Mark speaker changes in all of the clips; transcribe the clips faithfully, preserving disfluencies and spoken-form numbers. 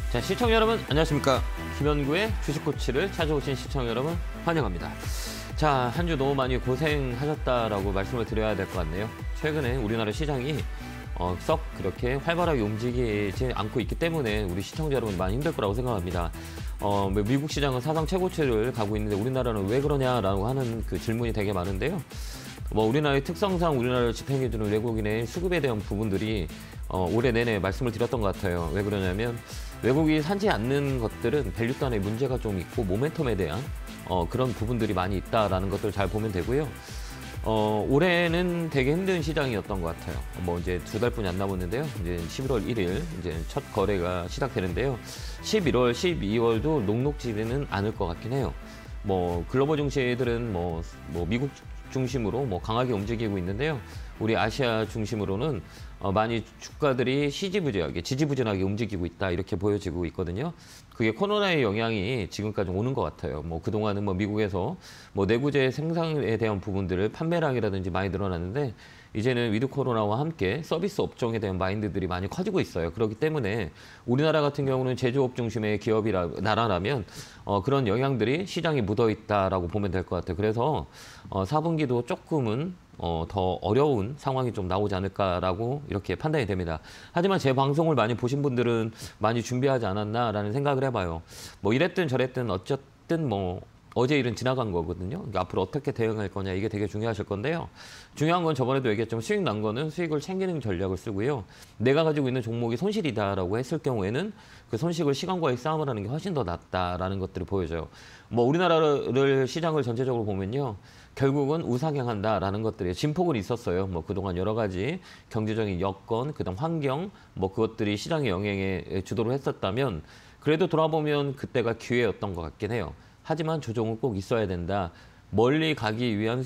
Speaker 1: 자, 시청자 여러분 안녕하십니까. 김현구의 주식코치를 찾아오신 시청자 여러분 환영합니다. 자, 한 주 너무 많이 고생하셨다라고 말씀을 드려야 될 것 같네요. 최근에 우리나라 시장이 어, 썩 그렇게 활발하게 움직이지 않고 있기 때문에 우리 시청자 여러분 많이 힘들 거라고 생각합니다. 어, 미국 시장은 사상 최고치를 가고 있는데 우리나라는 왜 그러냐라고 하는 그 질문이 되게 많은데요. 뭐 우리나라의 특성상 우리나라를 집행해주는 외국인의 수급에 대한 부분들이 어, 올해 내내 말씀을 드렸던 것 같아요. 왜 그러냐면 외국이 사지 않는 것들은 밸류단에 문제가 좀 있고 모멘텀에 대한 어, 그런 부분들이 많이 있다라는 것들 잘 보면 되고요. 어, 올해는 되게 힘든 시장이었던 것 같아요. 뭐 이제 두 달뿐이 안 남았는데요. 이제 십일월 일일 이제 첫 거래가 시작되는데요. 십일월, 십이월도 녹록지는 않을 것 같긴 해요. 뭐 글로벌 증시들은 뭐, 뭐 미국 중심으로 뭐 강하게 움직이고 있는데요. 우리 아시아 중심으로는 어 많이 주가들이 시지부진하게, 지지부진하게 움직이고 있다 이렇게 보여지고 있거든요. 그게 코로나의 영향이 지금까지 오는 것 같아요. 뭐 그동안은 뭐 미국에서 뭐 내구재 생산에 대한 부분들을 판매량이라든지 많이 늘어났는데 이제는 위드 코로나와 함께 서비스 업종에 대한 마인드들이 많이 커지고 있어요. 그렇기 때문에 우리나라 같은 경우는 제조업 중심의 기업이라 나라라면 어, 그런 영향들이 시장에 묻어 있다라고 보면 될 것 같아요. 그래서 어, 사 분기도 조금은 어, 더 어려운 상황이 좀 나오지 않을까라고 이렇게 판단이 됩니다. 하지만 제 방송을 많이 보신 분들은 많이 준비하지 않았나라는 생각을 해봐요. 뭐 이랬든 저랬든 어쨌든 뭐 어제 일은 지나간 거거든요. 그러니까 앞으로 어떻게 대응할 거냐 이게 되게 중요하실 건데요. 중요한 건 저번에도 얘기했지만 수익 난 거는 수익을 챙기는 전략을 쓰고요. 내가 가지고 있는 종목이 손실이다라고 했을 경우에는 그 손실을 시간과의 싸움을 하는 게 훨씬 더 낫다라는 것들을 보여줘요. 뭐 우리나라를 시장을 전체적으로 보면요. 결국은 우상향한다라는 것들이 진폭은 있었어요. 뭐 그동안 여러 가지 경제적인 여건, 그다음 환경, 뭐 그것들이 시장의 영향에 주도를 했었다면 그래도 돌아보면 그때가 기회였던 것 같긴 해요. 하지만 조정은 꼭 있어야 된다. 멀리 가기 위한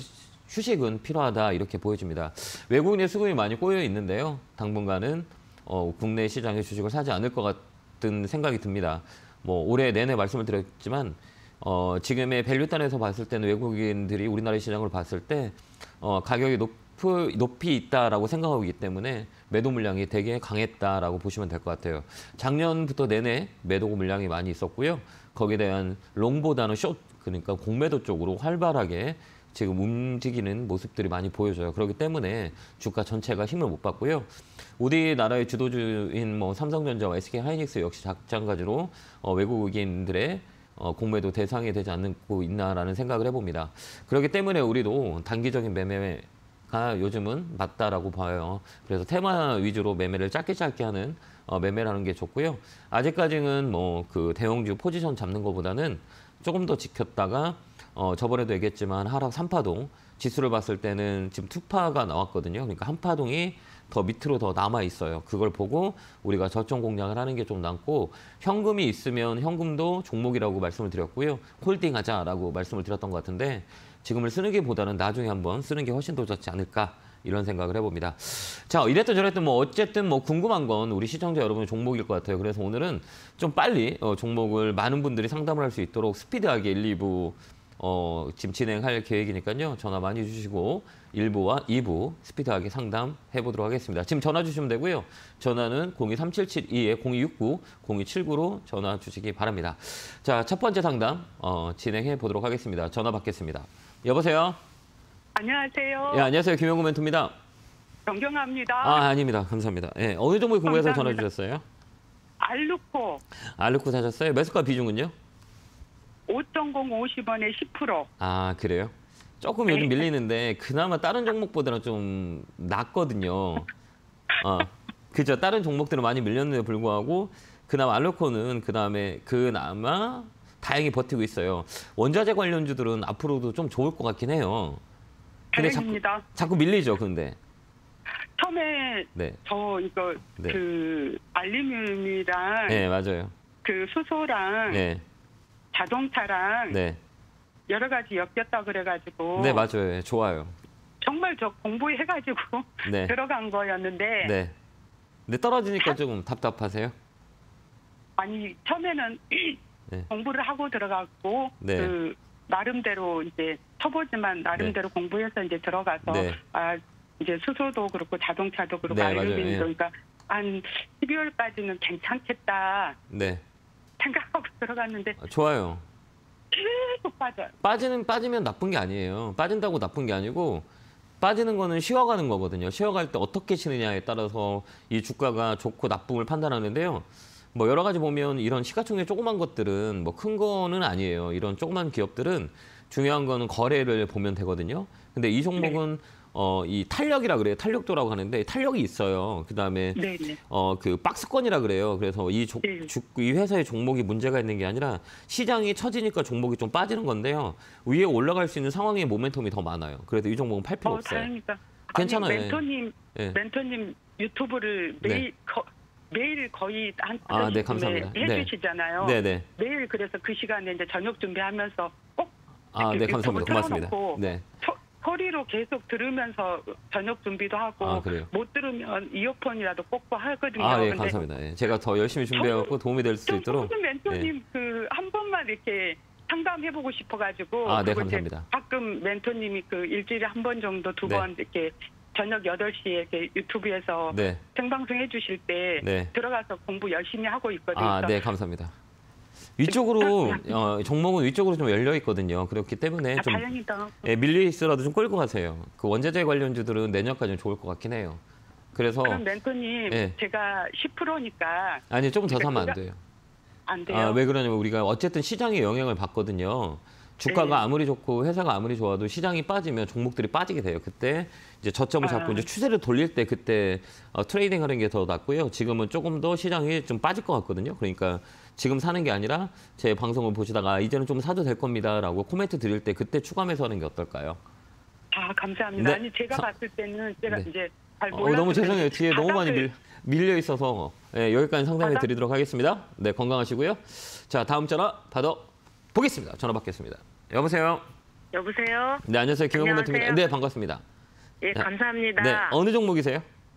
Speaker 1: 휴식은 필요하다 이렇게 보여집니다. 외국인의 수급이 많이 꼬여 있는데요. 당분간은 어, 국내 시장의 주식을 사지 않을 것 같은 생각이 듭니다. 뭐 올해 내내 말씀을 드렸지만 어, 지금의 밸류단에서 봤을 때는 외국인들이 우리나라 시장을 봤을 때 어, 가격이 높, 높이 있다라고 생각하고 있기 때문에 매도 물량이 되게 강했다라고 보시면 될 것 같아요. 작년부터 내내 매도 물량이 많이 있었고요. 거기에 대한 롱보다는 숏, 그러니까 공매도 쪽으로 활발하게 지금 움직이는 모습들이 많이 보여져요. 그렇기 때문에 주가 전체가 힘을 못 받고요. 우리나라의 주도주인 뭐 삼성전자와 에스케이하이닉스 역시 마찬가지로 어, 외국인들의 어, 공매도 대상이 되지 않고 있나라는 생각을 해봅니다. 그렇기 때문에 우리도 단기적인 매매가 요즘은 맞다라고 봐요. 그래서 테마 위주로 매매를 짧게 짧게 하는 어, 매매를 하는 게 좋고요. 아직까지는 뭐 그 대형주 포지션 잡는 것보다는 조금 더 지켰다가 어, 저번에도 얘기했지만 하락 삼 파동 지수를 봤을 때는 지금 이 파가 나왔거든요. 그러니까 한 파동이 더 밑으로 더 남아 있어요. 그걸 보고 우리가 저점 공략을 하는 게 좀 낫고 현금이 있으면 현금도 종목이라고 말씀을 드렸고요. 홀딩하자라고 말씀을 드렸던 것 같은데 지금을 쓰는 게 보다는 나중에 한번 쓰는 게 훨씬 더 좋지 않을까 이런 생각을 해봅니다. 자, 이랬든 저랬든 뭐 어쨌든 뭐 궁금한 건 우리 시청자 여러분의 종목일 것 같아요. 그래서 오늘은 좀 빨리 어, 종목을 많은 분들이 상담을 할 수 있도록 스피드하게 일, 이 부 어, 지금 진행할 계획이니까요. 전화 많이 주시고 일 부와 이 부 스피드하게 상담해 보도록 하겠습니다. 지금 전화 주시면 되고요. 전화는 공이 삼칠칠이 공이 육구 공이 칠구로 전화 주시기 바랍니다. 자, 첫 번째 상담 어, 진행해 보도록 하겠습니다. 전화 받겠습니다. 여보세요?
Speaker 2: 안녕하세요.
Speaker 1: 예, 안녕하세요. 김현구 멘토입니다.
Speaker 2: 존경합니다.
Speaker 1: 아, 아닙니다. 감사합니다. 예, 어느 종목이 궁금해서 전화 주셨어요?
Speaker 2: 알루코.
Speaker 1: 알루코 사셨어요? 매수가 비중은요?
Speaker 2: 오 점 공 오십 원에 십 퍼센트.
Speaker 1: 아, 그래요? 조금 요즘 밀리는데 그나마 다른 종목보다는 좀 낫거든요. 어, 그죠? 다른 종목들은 많이 밀렸는데 불구하고 그나마 알루코는 그다음에 그나마 다행히 버티고 있어요. 원자재 관련주들은 앞으로도 좀 좋을 것 같긴 해요. 근데 자꾸, 자꾸 밀리죠, 근데.
Speaker 2: 처음에
Speaker 1: 네.
Speaker 2: 저 이거
Speaker 1: 네.
Speaker 2: 그 알루미늄이랑
Speaker 1: 네, 맞아요.
Speaker 2: 그 수소랑
Speaker 1: 네.
Speaker 2: 자동차랑
Speaker 1: 네.
Speaker 2: 여러 가지 엮였다 그래가지고
Speaker 1: 네, 맞아요. 네, 좋아요.
Speaker 2: 정말 저 공부해가지고
Speaker 1: 네.
Speaker 2: 들어간 거였는데
Speaker 1: 네. 근데 떨어지니까 조금 답답하세요?
Speaker 2: 아니 처음에는
Speaker 1: 네.
Speaker 2: 공부를 하고 들어갔고
Speaker 1: 네.
Speaker 2: 그 나름대로 이제 쳐보지만 나름대로
Speaker 1: 네.
Speaker 2: 공부해서 이제 들어가서
Speaker 1: 네.
Speaker 2: 아 이제 수소도 그렇고 자동차도 그렇고
Speaker 1: 네,
Speaker 2: 알루미늄도
Speaker 1: 맞아요. 예.
Speaker 2: 그러니까 한 십이월까지는 괜찮겠다.
Speaker 1: 네.
Speaker 2: 생각하고 들어갔는데
Speaker 1: 아, 좋아요.
Speaker 2: 계속 빠져요.
Speaker 1: 빠지는 빠지면 나쁜 게 아니에요. 빠진다고 나쁜 게 아니고 빠지는 거는 쉬어가는 거거든요. 쉬어갈 때 어떻게 쉬느냐에 따라서 이 주가가 좋고 나쁨을 판단하는데요. 뭐 여러 가지 보면 이런 시가총액 조그만 것들은 뭐 큰 거는 아니에요. 이런 조그만 기업들은 중요한 거는 거래를 보면 되거든요. 근데 이 종목은 어, 이 탄력이라 그래요. 탄력도라고 하는데 탄력이 있어요. 그다음에
Speaker 2: 네네.
Speaker 1: 어, 그 박스권이라 그래요. 그래서 이, 조,
Speaker 2: 네.
Speaker 1: 주, 이 회사의 종목이 문제가 있는 게 아니라 시장이 처지니까 종목이 좀 빠지는 건데요. 위에 올라갈 수 있는 상황의 모멘텀이 더 많아요. 그래서 이 종목은 팔 필요
Speaker 2: 어,
Speaker 1: 없어요.
Speaker 2: 다행이다.
Speaker 1: 괜찮아요.
Speaker 2: 아니, 멘토님,
Speaker 1: 예.
Speaker 2: 멘토님 유튜브를 매일
Speaker 1: 네.
Speaker 2: 거, 매일 거의 한
Speaker 1: 아, 네,
Speaker 2: 시쯤에
Speaker 1: 감사합니다. 네.
Speaker 2: 해주시잖아요.
Speaker 1: 네, 네.
Speaker 2: 매일 그래서 그 시간에 이제 저녁 준비하면서 꼭
Speaker 1: 아, 네,
Speaker 2: 이렇게
Speaker 1: 감사합니다.
Speaker 2: 유튜브
Speaker 1: 고맙습니다.
Speaker 2: 틀어놓고
Speaker 1: 네.
Speaker 2: 소, 소리로 계속 들으면서 저녁 준비도 하고
Speaker 1: 아, 그래요?
Speaker 2: 못 들으면 이어폰이라도 꽂고 하거든요.
Speaker 1: 아, 예,
Speaker 2: 근데
Speaker 1: 감사합니다. 예. 제가 더 열심히 준비해갖고 도움이 될 수
Speaker 2: 좀
Speaker 1: 있도록.
Speaker 2: 무슨 멘토님
Speaker 1: 예.
Speaker 2: 그 한 번만 이렇게 상담해보고 싶어가지고
Speaker 1: 아, 네,
Speaker 2: 그리고 이제
Speaker 1: 감사합니다.
Speaker 2: 가끔 멘토님이 그 일주일에 한 번 정도 두
Speaker 1: 네.
Speaker 2: 번 이렇게 저녁 여덟 시에 이렇게 유튜브에서
Speaker 1: 네.
Speaker 2: 생방송 해주실 때
Speaker 1: 네.
Speaker 2: 들어가서 공부 열심히 하고 있거든요.
Speaker 1: 아, 네, 감사합니다. 위쪽으로 어, 종목은 위쪽으로 좀 열려 있거든요. 그렇기 때문에
Speaker 2: 아,
Speaker 1: 좀
Speaker 2: 다행이다.
Speaker 1: 예, 밀려 있으라도 좀 끌고 가세요. 그 원자재 관련주들은 내년까지는 좋을 것 같긴 해요. 그래서
Speaker 2: 그럼 멘토님
Speaker 1: 예.
Speaker 2: 제가 십 퍼센트니까
Speaker 1: 아니 조금 더 사면 안
Speaker 2: 제가-
Speaker 1: 돼요.
Speaker 2: 안 돼요.
Speaker 1: 아, 왜 그러냐면 우리가 어쨌든 시장의 영향을 받거든요. 주가가
Speaker 2: 네.
Speaker 1: 아무리 좋고 회사가 아무리 좋아도 시장이 빠지면 종목들이 빠지게 돼요. 그때 이제 저점을 잡고
Speaker 2: 아.
Speaker 1: 이제 추세를 돌릴 때 그때 어, 트레이딩 하는 게 더 낫고요. 지금은 조금 더 시장이 좀 빠질 것 같거든요. 그러니까 지금 사는 게 아니라 제 방송을 보시다가 아, 이제는 좀 사도 될 겁니다라고 코멘트 드릴 때 그때 추가 매수하는 게 어떨까요?
Speaker 2: 아 감사합니다.
Speaker 1: 네.
Speaker 2: 아니 제가
Speaker 1: 사-
Speaker 2: 봤을 때는 제가
Speaker 1: 네.
Speaker 2: 이제 잘
Speaker 1: 어,
Speaker 2: 몰라서
Speaker 1: 너무 죄송해요.
Speaker 2: 그런지
Speaker 1: 뒤에 너무 많이
Speaker 2: 바닥을-
Speaker 1: 밀, 밀려 있어서 예, 여기까지 상담해
Speaker 2: 바닥?
Speaker 1: 드리도록 하겠습니다. 네, 건강하시고요. 자, 다음 전화 받아 보겠습니다. 전화 받겠습니다. 여보세요.
Speaker 3: 여보세요?
Speaker 1: 네, 안녕하세요. 김영곤
Speaker 3: 안녕하세요.
Speaker 1: 대표입니다. 네, 반갑습니다.
Speaker 3: 예,
Speaker 1: 네.
Speaker 3: 감사합니다.
Speaker 1: 네, 어느 종목이세요?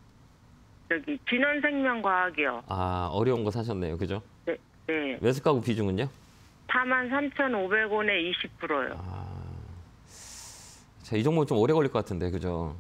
Speaker 3: 저기 진원생명과학이요.
Speaker 1: 아, 어려운 거 사셨네요. 그죠?
Speaker 3: 네, 네.
Speaker 1: 매수가구 비중은요?
Speaker 3: 사만 삼천오백 원에 이십 퍼센트요.
Speaker 1: 아, 자, 이 종목 좀 오래 걸릴 것 같은데, 그죠?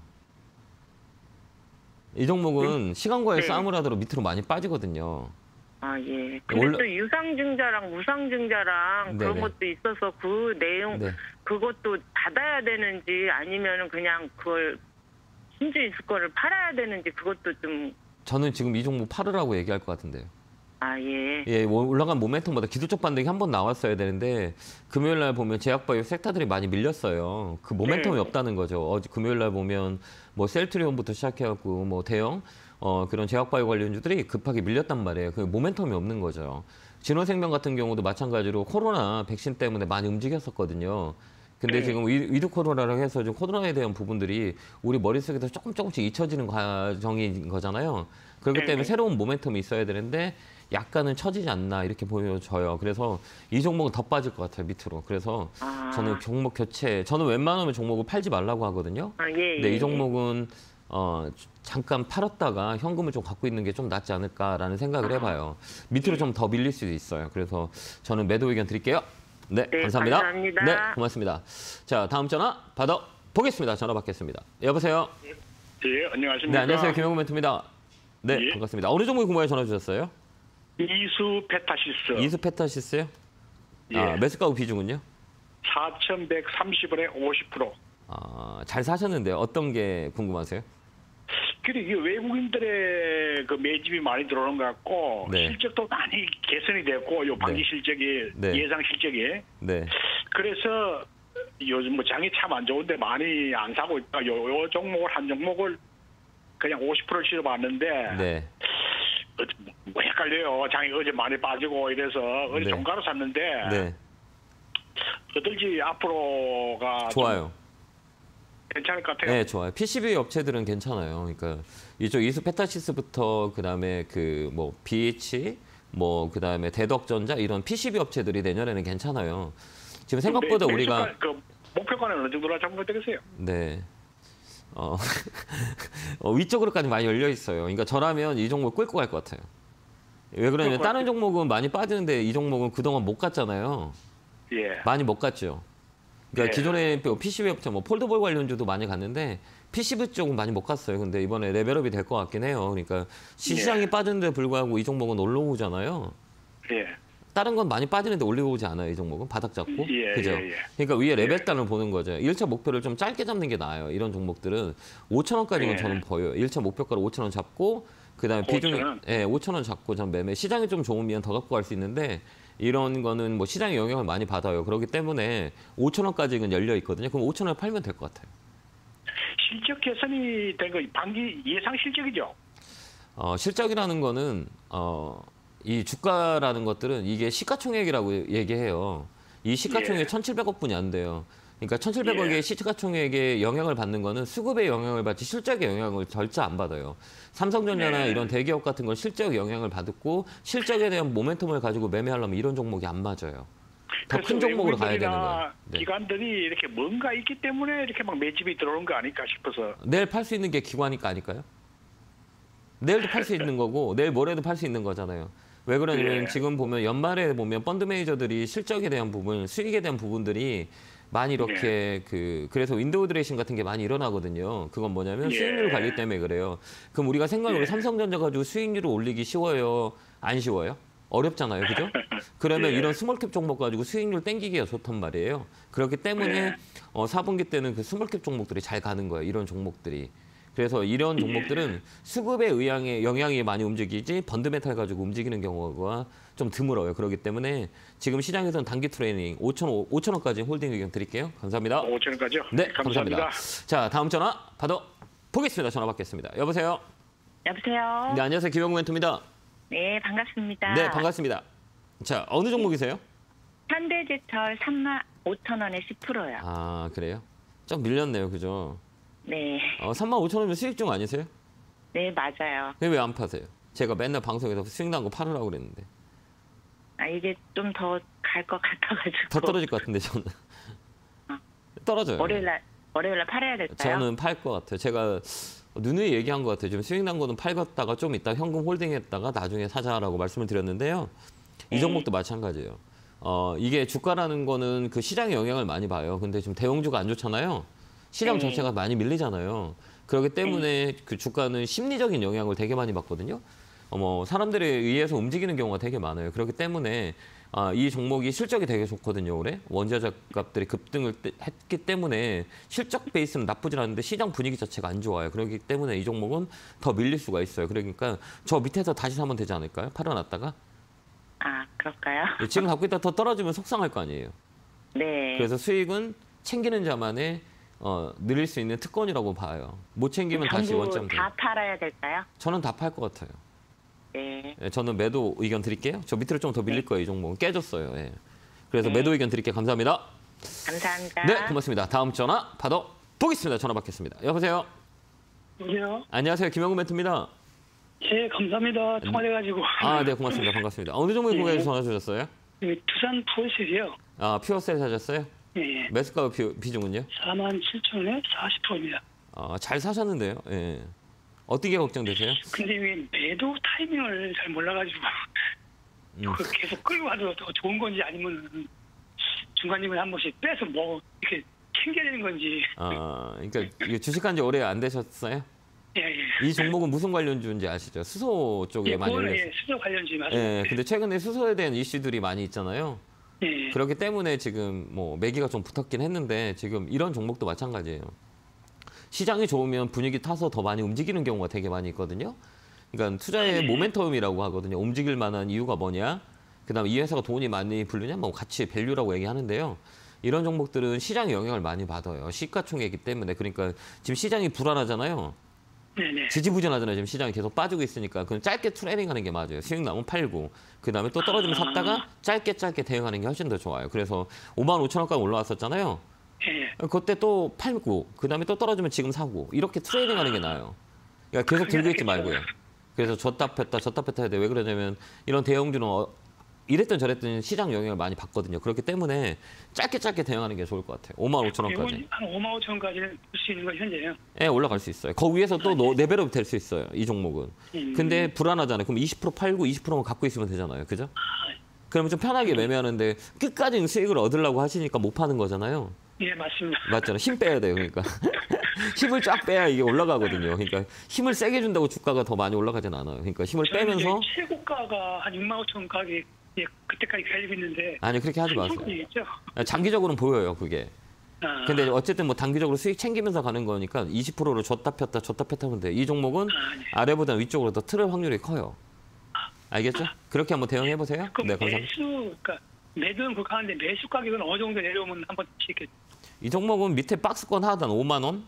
Speaker 1: 이 종목은 시간과의
Speaker 3: 네.
Speaker 1: 싸움을 하도록 밑으로 많이 빠지거든요.
Speaker 3: 아, 예. 근데
Speaker 1: 원래-
Speaker 3: 또 유상증자랑 무상증자랑 그런
Speaker 1: 네네.
Speaker 3: 것도 있어서 그 내용,
Speaker 1: 네.
Speaker 3: 그것도 받아야 되는지 아니면은 그냥 그걸 힘주 있을 거를 팔아야 되는지 그것도 좀,
Speaker 1: 저는 지금 이 종목 팔으라고 얘기할 것 같은데요.
Speaker 3: 아, 예.
Speaker 1: 예, 올라간 모멘텀보다 기술적 반등이 한 번 나왔어야 되는데 금요일 날 보면 제약바이오 섹터들이 많이 밀렸어요. 그 모멘텀이
Speaker 3: 네.
Speaker 1: 없다는 거죠. 어제 금요일 날 보면 뭐 셀트리온부터 시작해갖고 뭐 대형 어, 그런 제약바이오 관련주들이 급하게 밀렸단 말이에요. 그 모멘텀이 없는 거죠. 진원생명 같은 경우도 마찬가지로 코로나 백신 때문에 많이 움직였었거든요. 근데
Speaker 3: 네.
Speaker 1: 지금 위- 위드 코로나라고 해서 좀 코로나에 대한 부분들이 우리 머릿속에서 조금 조금씩 잊혀지는 과정인 거잖아요. 그렇기
Speaker 3: 네,
Speaker 1: 때문에
Speaker 3: 네.
Speaker 1: 새로운 모멘텀이 있어야 되는데 약간은 처지지 않나 이렇게 보여져요. 그래서 이 종목은 더 빠질 것 같아요, 밑으로. 그래서
Speaker 3: 아.
Speaker 1: 저는 종목 교체, 저는 웬만하면 종목을 팔지 말라고 하거든요.
Speaker 3: 아, 예.
Speaker 1: 근데
Speaker 3: 예,
Speaker 1: 이 종목은 어, 잠깐 팔았다가 현금을 좀 갖고 있는 게 좀 낫지 않을까라는 생각을 해봐요. 밑으로 좀 더 밀릴 수도 있어요. 그래서 저는 매도 의견 드릴게요. 네,
Speaker 3: 네,
Speaker 1: 감사합니다.
Speaker 3: 감사합니다.
Speaker 1: 네, 고맙습니다. 자, 다음 전화 받아 보겠습니다. 전화 받겠습니다. 여보세요.
Speaker 4: 예, 안녕하십니까.
Speaker 1: 네, 안녕하세요. 김영구 멘토입니다. 네,
Speaker 4: 예.
Speaker 1: 반갑습니다. 어느 종목이 궁금해 전화 주셨어요?
Speaker 4: 이수 페타시스.
Speaker 1: 이수페타시스요?
Speaker 4: 예.
Speaker 1: 아, 매수가구 비중은요?
Speaker 4: 사천백삼십 원에 오십 퍼센트.
Speaker 1: 아, 잘 사셨는데 어떤 게 궁금하세요?
Speaker 4: 그리고 이게 외국인들의 그 매집이 많이 들어오는 것 같고
Speaker 1: 네.
Speaker 4: 실적도 많이 개선이 됐고 요 반기
Speaker 1: 네.
Speaker 4: 실적이
Speaker 1: 네.
Speaker 4: 예상 실적이
Speaker 1: 네.
Speaker 4: 그래서 요즘 뭐 장이 참 안 좋은데 많이 안 사고 있다. 요, 요 종목을 한 종목을 그냥 오십 퍼센트 실어봤는데
Speaker 1: 네.
Speaker 4: 어, 뭐 헷갈려요. 장이 어제 많이 빠지고 이래서 어제
Speaker 1: 네.
Speaker 4: 종가로 샀는데
Speaker 1: 네.
Speaker 4: 어떨지 앞으로가 좀
Speaker 1: 좋아요.
Speaker 4: 괜찮을 것 같아요.
Speaker 1: 네, 좋아요. 피시비 업체들은 괜찮아요. 그러니까 이쪽 이수페타시스부터 그다음에 그 뭐 비에이치 뭐 그다음에 대덕전자 이런 피시비 업체들이 내년에는 괜찮아요. 지금 생각보다
Speaker 4: 매-
Speaker 1: 우리가
Speaker 4: 매수가, 그 목표가는 어느 정도로 잡으면 되겠어요?
Speaker 1: 네. 어, 어, 위쪽으로까지 많이 열려 있어요. 그러니까 저라면 이 종목 끌고 갈 것 같아요. 왜 그러냐면
Speaker 4: 끌고
Speaker 1: 다른
Speaker 4: 갈게요.
Speaker 1: 종목은 많이 빠지는데 이 종목은 그동안 못 갔잖아요.
Speaker 4: 예.
Speaker 1: 많이 못 갔죠. 그러니까
Speaker 4: 예.
Speaker 1: 기존에 피시비 업체, 뭐 폴더볼 관련주도 많이 갔는데 피시비 쪽은 많이 못 갔어요. 근데 이번에 레벨업이 될 것 같긴 해요. 그러니까 시장이
Speaker 4: 예.
Speaker 1: 빠졌는데 불구하고 이 종목은 올라오잖아요.
Speaker 4: 예.
Speaker 1: 다른 건 많이 빠지는데 올라오지 않아요. 이 종목은 바닥 잡고.
Speaker 4: 예,
Speaker 1: 그죠?
Speaker 4: 예, 예.
Speaker 1: 그러니까 위에 레벨단을 보는 거죠. 일 차 목표를 좀 짧게 잡는 게 나아요. 이런 종목들은 오천 원까지는
Speaker 4: 예.
Speaker 1: 저는 보여요. 일 차 목표가를 오천 원 잡고 그다음에 비중이
Speaker 4: 오천 원?
Speaker 1: 예, 오천 원 잡고 전 매매. 시장이 좀 좋으면 더 갖고 갈 수 있는데 이런 거는 뭐 시장의 영향을 많이 받아요. 그렇기 때문에 오천 원까지는 열려 있거든요. 그럼 오천 원에 팔면 될 것 같아요.
Speaker 4: 실적 개선이 된 거 반기 예상 실적이죠.
Speaker 1: 어, 실적이라는 거는 어, 이 주가라는 것들은 이게 시가총액이라고 얘기해요. 이 시가총액
Speaker 4: 예.
Speaker 1: 천칠백억 분이 안 돼요. 그러니까 천칠백억의
Speaker 4: 예.
Speaker 1: 시가총액에 영향을 받는 거는 수급에 영향을 받지 실적에 영향을 절대 안 받아요. 삼성전자나
Speaker 4: 예.
Speaker 1: 이런 대기업 같은 건 실적 영향을 받고 실적에 대한 모멘텀을 가지고 매매하려면 이런 종목이 안 맞아요. 더 큰 종목으로 가야 되는 거예요. 네.
Speaker 4: 기관들이 이렇게 뭔가 있기 때문에 이렇게 막 매집이 들어오는 거 아닐까 싶어서.
Speaker 1: 내일 팔 수 있는 게 기관이니까 아닐까요? 내일도 팔 수 있는 거고 내일 모레도 팔 수 있는 거잖아요. 왜 그러냐면
Speaker 4: 예.
Speaker 1: 지금 보면 연말에 보면 펀드 매니저들이 실적에 대한 부분, 수익에 대한 부분들이 많이 이렇게 그 그래서 윈도우 드레싱 같은 게 많이 일어나거든요. 그건 뭐냐면
Speaker 4: 예.
Speaker 1: 수익률 관리 때문에 그래요. 그럼 우리가 생각으로
Speaker 4: 예.
Speaker 1: 삼성전자 가지고 수익률을 올리기 쉬워요? 안 쉬워요? 어렵잖아요. 그죠? 그러면
Speaker 4: 예.
Speaker 1: 이런 스몰캡 종목 가지고 수익률 땡기기가 좋단 말이에요. 그렇기 때문에
Speaker 4: 예.
Speaker 1: 어, 사 분기 때는 그 스몰캡 종목들이 잘 가는 거예요. 이런 종목들이. 그래서 이런 종목들은 수급에 의향에 영향이 많이 움직이지 펀드멘탈 가지고 움직이는 경우가 좀 드물어요. 그렇기 때문에 지금 시장에서는 단기 트레이닝 오천 원까지 홀딩 의견 드릴게요. 감사합니다.
Speaker 4: 오천 원까지요?
Speaker 1: 네,
Speaker 4: 감사합니다.
Speaker 1: 감사합니다. 자, 다음 전화 받아 보겠습니다. 전화 받겠습니다. 여보세요?
Speaker 3: 여보세요.
Speaker 1: 네, 안녕하세요. 김영구 멘토입니다.
Speaker 3: 네, 반갑습니다.
Speaker 1: 네, 반갑습니다. 자, 어느 종목이세요?
Speaker 3: 현대제철 삼만 오천 원에 십 퍼센트요.
Speaker 1: 아, 그래요? 좀 밀렸네요. 그죠?
Speaker 3: 네,
Speaker 1: 어, 삼만 오천 원이면 수익 중 아니세요?
Speaker 3: 네 맞아요.
Speaker 1: 왜 안 파세요? 제가 맨날 방송에서 수익 난 거 팔으라고 그랬는데.
Speaker 3: 아 이게 좀 더 갈 것 같아가지고.
Speaker 1: 더 떨어질 것 같은데 저는. 떨어져요.
Speaker 3: 월요일날 월요일날 팔아야 될까요?
Speaker 1: 저는 팔 것 같아요. 제가 누누이 얘기한 것 같아요. 지금 수익 난 거는 팔갔다가 좀 이따 현금 홀딩했다가 나중에 사자라고 말씀을 드렸는데요. 이 종목도 마찬가지예요. 어, 이게 주가라는 거는 그 시장에 영향을 많이 봐요. 근데 지금 대형주가 안 좋잖아요. 시장
Speaker 3: 네.
Speaker 1: 자체가 많이 밀리잖아요. 그렇기 때문에 그 주가는 심리적인 영향을 되게 많이 받거든요. 어, 뭐 사람들에 의해서 움직이는 경우가 되게 많아요. 그렇기 때문에 아, 이 종목이 실적이 되게 좋거든요. 올해 원자재 값들이 급등을 때- 했기 때문에 실적 베이스는 나쁘진 않은데 시장 분위기 자체가 안 좋아요. 그렇기 때문에 이 종목은 더 밀릴 수가 있어요. 그러니까 저 밑에서 다시 사면 되지 않을까요? 팔아놨다가
Speaker 3: 아 그럴까요?
Speaker 1: 지금 갖고 있다 더 떨어지면 속상할 거 아니에요.
Speaker 3: 네.
Speaker 1: 그래서 수익은 챙기는 자만의 어, 늘릴 수 있는 특권이라고 봐요. 못 챙기면 다시
Speaker 3: 전부
Speaker 1: 원점 돼요.
Speaker 3: 다 팔아야 될까요?
Speaker 1: 저는 다 팔 것 같아요.
Speaker 3: 네.
Speaker 1: 예, 저는 매도 의견 드릴게요. 저 밑으로 좀 더 밀릴 거예요. 이 종목은 깨졌어요. 예. 그래서
Speaker 3: 네.
Speaker 1: 매도 의견 드릴게요. 감사합니다.
Speaker 3: 감사합니다.
Speaker 1: 네, 고맙습니다. 다음 전화 받아 보겠습니다. 전화 받겠습니다. 여보세요.
Speaker 5: 여보세요?
Speaker 1: 안녕하세요. 김영구 멘토입니다.
Speaker 5: 예, 감사합니다. 통화돼가지고.
Speaker 1: 아, 네, 고맙습니다. 반갑습니다. 어느 종목에
Speaker 5: 네.
Speaker 1: 구매해서 전화 주셨어요?
Speaker 5: 예, 두산 푸어셀이요.
Speaker 1: 아, 퓨어셀 사셨어요?
Speaker 5: 예, 예.
Speaker 1: 매수가 비, 비중은요?
Speaker 5: 사만 칠천 원에 사십 퍼센트입니다.
Speaker 1: 아, 잘 사셨는데요. 예. 어떻게 걱정되세요?
Speaker 5: 근데 왜 매도 타이밍을 잘 몰라가지고
Speaker 1: 음.
Speaker 5: 그 계속 끌고 가도 더 좋은 건지 아니면 중간중간에 한 번씩 빼서 뭐 이렇게 챙겨야 되는 건지.
Speaker 1: 아, 그러니까 이게 주식한 지 오래 안 되셨어요?
Speaker 5: 예, 예.
Speaker 1: 이 종목은 무슨 관련주인지 아시죠? 수소 쪽에
Speaker 5: 예,
Speaker 1: 많이
Speaker 5: 그거는
Speaker 1: 올렸어요.
Speaker 5: 예, 수소 관련지 맞습니다.
Speaker 1: 예, 근데 최근에 수소에 대한 이슈들이 많이 있잖아요.
Speaker 5: 예, 예.
Speaker 1: 그렇기 때문에 지금 뭐 매기가 좀 붙었긴 했는데 지금 이런 종목도 마찬가지예요. 시장이 좋으면 분위기 타서 더 많이 움직이는 경우가 되게 많이 있거든요. 그러니까 투자의 모멘텀이라고 하거든요. 움직일 만한 이유가 뭐냐? 그다음에 이 회사가 돈이 많이 불르냐? 뭐 같이 밸류라고 얘기하는데요. 이런 종목들은 시장의 영향을 많이 받아요. 시가총액이기 때문에. 그러니까 지금 시장이 불안하잖아요.
Speaker 5: 네네.
Speaker 1: 지지부진하잖아요. 지금 시장이 계속 빠지고 있으니까 그럼 짧게 트레이딩하는 게 맞아요. 수익 나면 팔고 그다음에 또 떨어지면 샀다가 짧게 짧게 대응하는 게 훨씬 더 좋아요. 그래서 오만 오천 원까지 올라왔었잖아요.
Speaker 5: 예, 예.
Speaker 1: 그때 또 팔고 그다음에 또 떨어지면 지금 사고 이렇게 트레이딩하는 게 나아요. 그러니까 계속 들고 있지 말고요. 그래서 졌다 폈다 졌다 폈다 해야 돼. 왜 그러냐면 이런 대형주는 어, 이랬든 저랬든 시장 영향을 많이 받거든요. 그렇기 때문에 짧게 짧게 대응하는 게 좋을 것 같아요. 오만 오천 원까지.
Speaker 5: 이건 한 오만 오천 원까지는 볼 수 있는 건 현재요.
Speaker 1: 예, 올라갈 수 있어요. 거 위에서 또 노- 레벨업 될 수 있어요. 이 종목은.
Speaker 5: 음.
Speaker 1: 근데 불안하잖아요. 그럼 이십 퍼센트 팔고 이십 퍼센트만 갖고 있으면 되잖아요. 그죠? 그러면 좀 편하게 매매하는데 끝까지 수익을 얻으려고 하시니까 못 파는 거잖아요.
Speaker 5: 예, 맞습니다.
Speaker 1: 맞잖아요. 힘 빼야 돼요. 그러니까 힘을 쫙 빼야 이게 올라가거든요. 그러니까 힘을 세게 준다고 주가가 더 많이 올라가진 않아요. 그러니까 힘을
Speaker 5: 저는
Speaker 1: 빼면서
Speaker 5: 이제 최고가가 한 육만 오천 원 가격 예, 그때까지 기다리고 있는데.
Speaker 1: 아니 그렇게 하지 마세요.
Speaker 5: 충분히겠죠?
Speaker 1: 장기적으로는 보여요 그게.
Speaker 5: 아,
Speaker 1: 근데 어쨌든 뭐 단기적으로 수익 챙기면서 가는 거니까 이십 퍼센트로 줬다 폈다 줬다 폈다 하면 돼. 이 종목은
Speaker 5: 아, 네.
Speaker 1: 아래보다 위쪽으로 더 틀을 확률이 커요. 알겠죠? 그렇게 한번 대응해 보세요.
Speaker 5: 그럼
Speaker 1: 네, 감사합니다.
Speaker 5: 매수, 그러니까 매도는 그렇게 하는데 매수 가격은 어느 정도 내려오면 한번 이렇게.
Speaker 1: 이 종목은 밑에 박스권 하단 오만 원?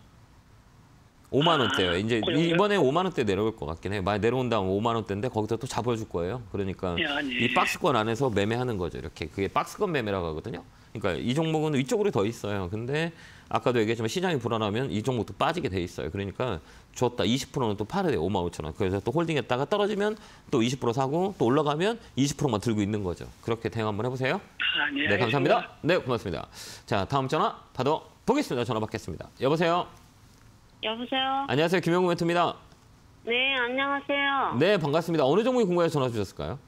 Speaker 1: 오만 원대예요. 이제
Speaker 5: 그 정도요?
Speaker 1: 이번에 오만 원대 내려올 것 같긴 해요. 만약 내려온다면 오만 원대인데 거기서 또 잡아줄 거예요. 그러니까
Speaker 5: 예, 아니.
Speaker 1: 이 박스권 안에서 매매하는 거죠. 이렇게 그게 박스권 매매라고 하거든요. 그러니까 이 종목은 위쪽으로 더 있어요. 근데 아까도 얘기했지만 시장이 불안하면 이 종목도 빠지게 돼 있어요. 그러니까 줬다 이십 퍼센트는 또 팔아야 돼요. 오만 오천 원. 그래서 또 홀딩했다가 떨어지면 또 이십 퍼센트 사고 또 올라가면 이십 퍼센트만 들고 있는 거죠. 그렇게 대응 한번 해보세요.
Speaker 5: 아, 네,
Speaker 1: 네, 감사합니다. 네, 고맙습니다. 자, 다음 전화 받아 보겠습니다. 전화 받겠습니다. 여보세요.
Speaker 6: 여보세요?
Speaker 1: 안녕하세요. 김영구 멘토입니다.
Speaker 6: 네, 안녕하세요.
Speaker 1: 네, 반갑습니다. 어느 종목이 궁금해서 전화 주셨을까요?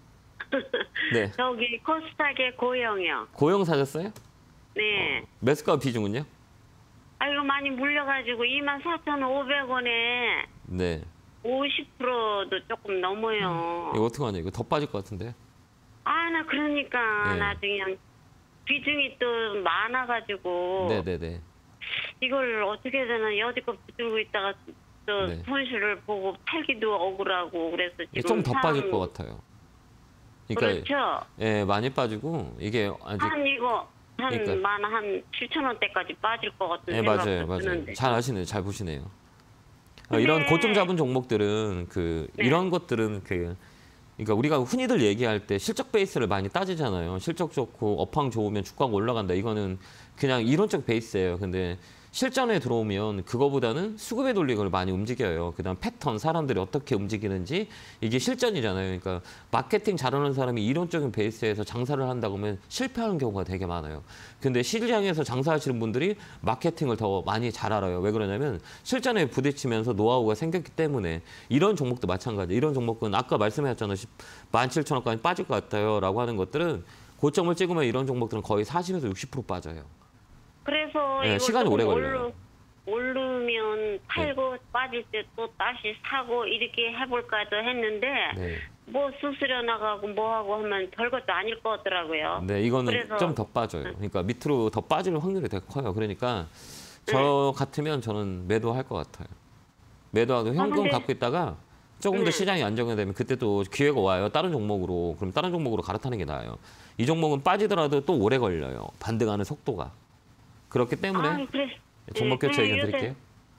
Speaker 1: 네.
Speaker 6: 저기 코스닥의 고영이요.
Speaker 1: 고용 사셨어요?
Speaker 6: 네.
Speaker 1: 매수가 비중은요?
Speaker 6: 아이고 많이 물려가지고 이만 사천오백 원에
Speaker 1: 네.
Speaker 6: 오십 퍼센트도 조금 넘어요.
Speaker 1: 이거 어떡하냐? 이거 더 빠질 것 같은데.
Speaker 6: 아, 나 그러니까
Speaker 1: 네.
Speaker 6: 나중에 그냥 비중이 또 많아가지고
Speaker 1: 네, 네, 네.
Speaker 6: 이걸 어떻게 되나 여지껏 붙들고 있다가 또
Speaker 1: 네.
Speaker 6: 손실을 보고 팔기도 억울하고 그래서 지금
Speaker 1: 좀 더 빠질
Speaker 6: 상황이-
Speaker 1: 것 같아요. 그러니까
Speaker 6: 그렇죠.
Speaker 1: 예, 많이 빠지고 이게 아직
Speaker 6: 한 이거 한
Speaker 1: 그러니까.
Speaker 6: 만 한 칠천 원대까지 빠질 것 같은
Speaker 1: 예,
Speaker 6: 생각도
Speaker 1: 맞아요, 맞아요.
Speaker 6: 드는데.
Speaker 1: 잘 아시네요, 잘 보시네요. 어,
Speaker 6: 네.
Speaker 1: 이런 고점 잡은 종목들은 그
Speaker 6: 네.
Speaker 1: 이런 것들은 그 그러니까 우리가 흔히들 얘기할 때 실적 베이스를 많이 따지잖아요. 실적 좋고 업황 좋으면 주가가 올라간다. 이거는 그냥 이론적 베이스예요. 근데 실전에 들어오면 그거보다는 수급의 논리를 많이 움직여요. 그다음 패턴, 사람들이 어떻게 움직이는지 이게 실전이잖아요. 그러니까 마케팅 잘하는 사람이 이론적인 베이스에서 장사를 한다고 하면 실패하는 경우가 되게 많아요. 근데 시장에서 장사하시는 분들이 마케팅을 더 많이 잘 알아요. 왜 그러냐면 실전에 부딪히면서 노하우가 생겼기 때문에 이런 종목도 마찬가지. 이런 종목은 아까 말씀하셨잖아요. 만 칠천 원까지 빠질 것 같아요. 라고 하는 것들은 고점을 찍으면 이런 종목들은 거의 사십에서 육십 퍼센트 빠져요.
Speaker 6: 그래서
Speaker 1: 네,
Speaker 6: 이걸
Speaker 1: 시간이
Speaker 6: 조금
Speaker 1: 오래 걸려요.
Speaker 6: 오르, 오르면 팔고 빠질 때 또 다시 사고 이렇게 해볼까도 했는데
Speaker 1: 네.
Speaker 6: 뭐 수수료 나가고 뭐하고 하면 별것도 아닐 것 같더라고요.
Speaker 1: 네, 이거는
Speaker 6: 그래서-
Speaker 1: 좀 더 빠져요. 그러니까 밑으로 더 빠질 확률이 되게 커요. 그러니까 저 같으면 저는 매도할 것 같아요. 매도하고 현금
Speaker 6: 근데-
Speaker 1: 갖고 있다가 조금 더
Speaker 6: 네.
Speaker 1: 시장이 안정되면 그때 또 기회가 와요. 다른 종목으로. 그럼 다른 종목으로 갈아타는 게 나아요. 이 종목은 빠지더라도 또 오래 걸려요. 반등하는 속도가. 그렇기 때문에
Speaker 6: 아, 그래.
Speaker 1: 종목
Speaker 6: 예,
Speaker 1: 교체
Speaker 6: 예,
Speaker 1: 의견
Speaker 6: 요새-
Speaker 1: 드릴게요.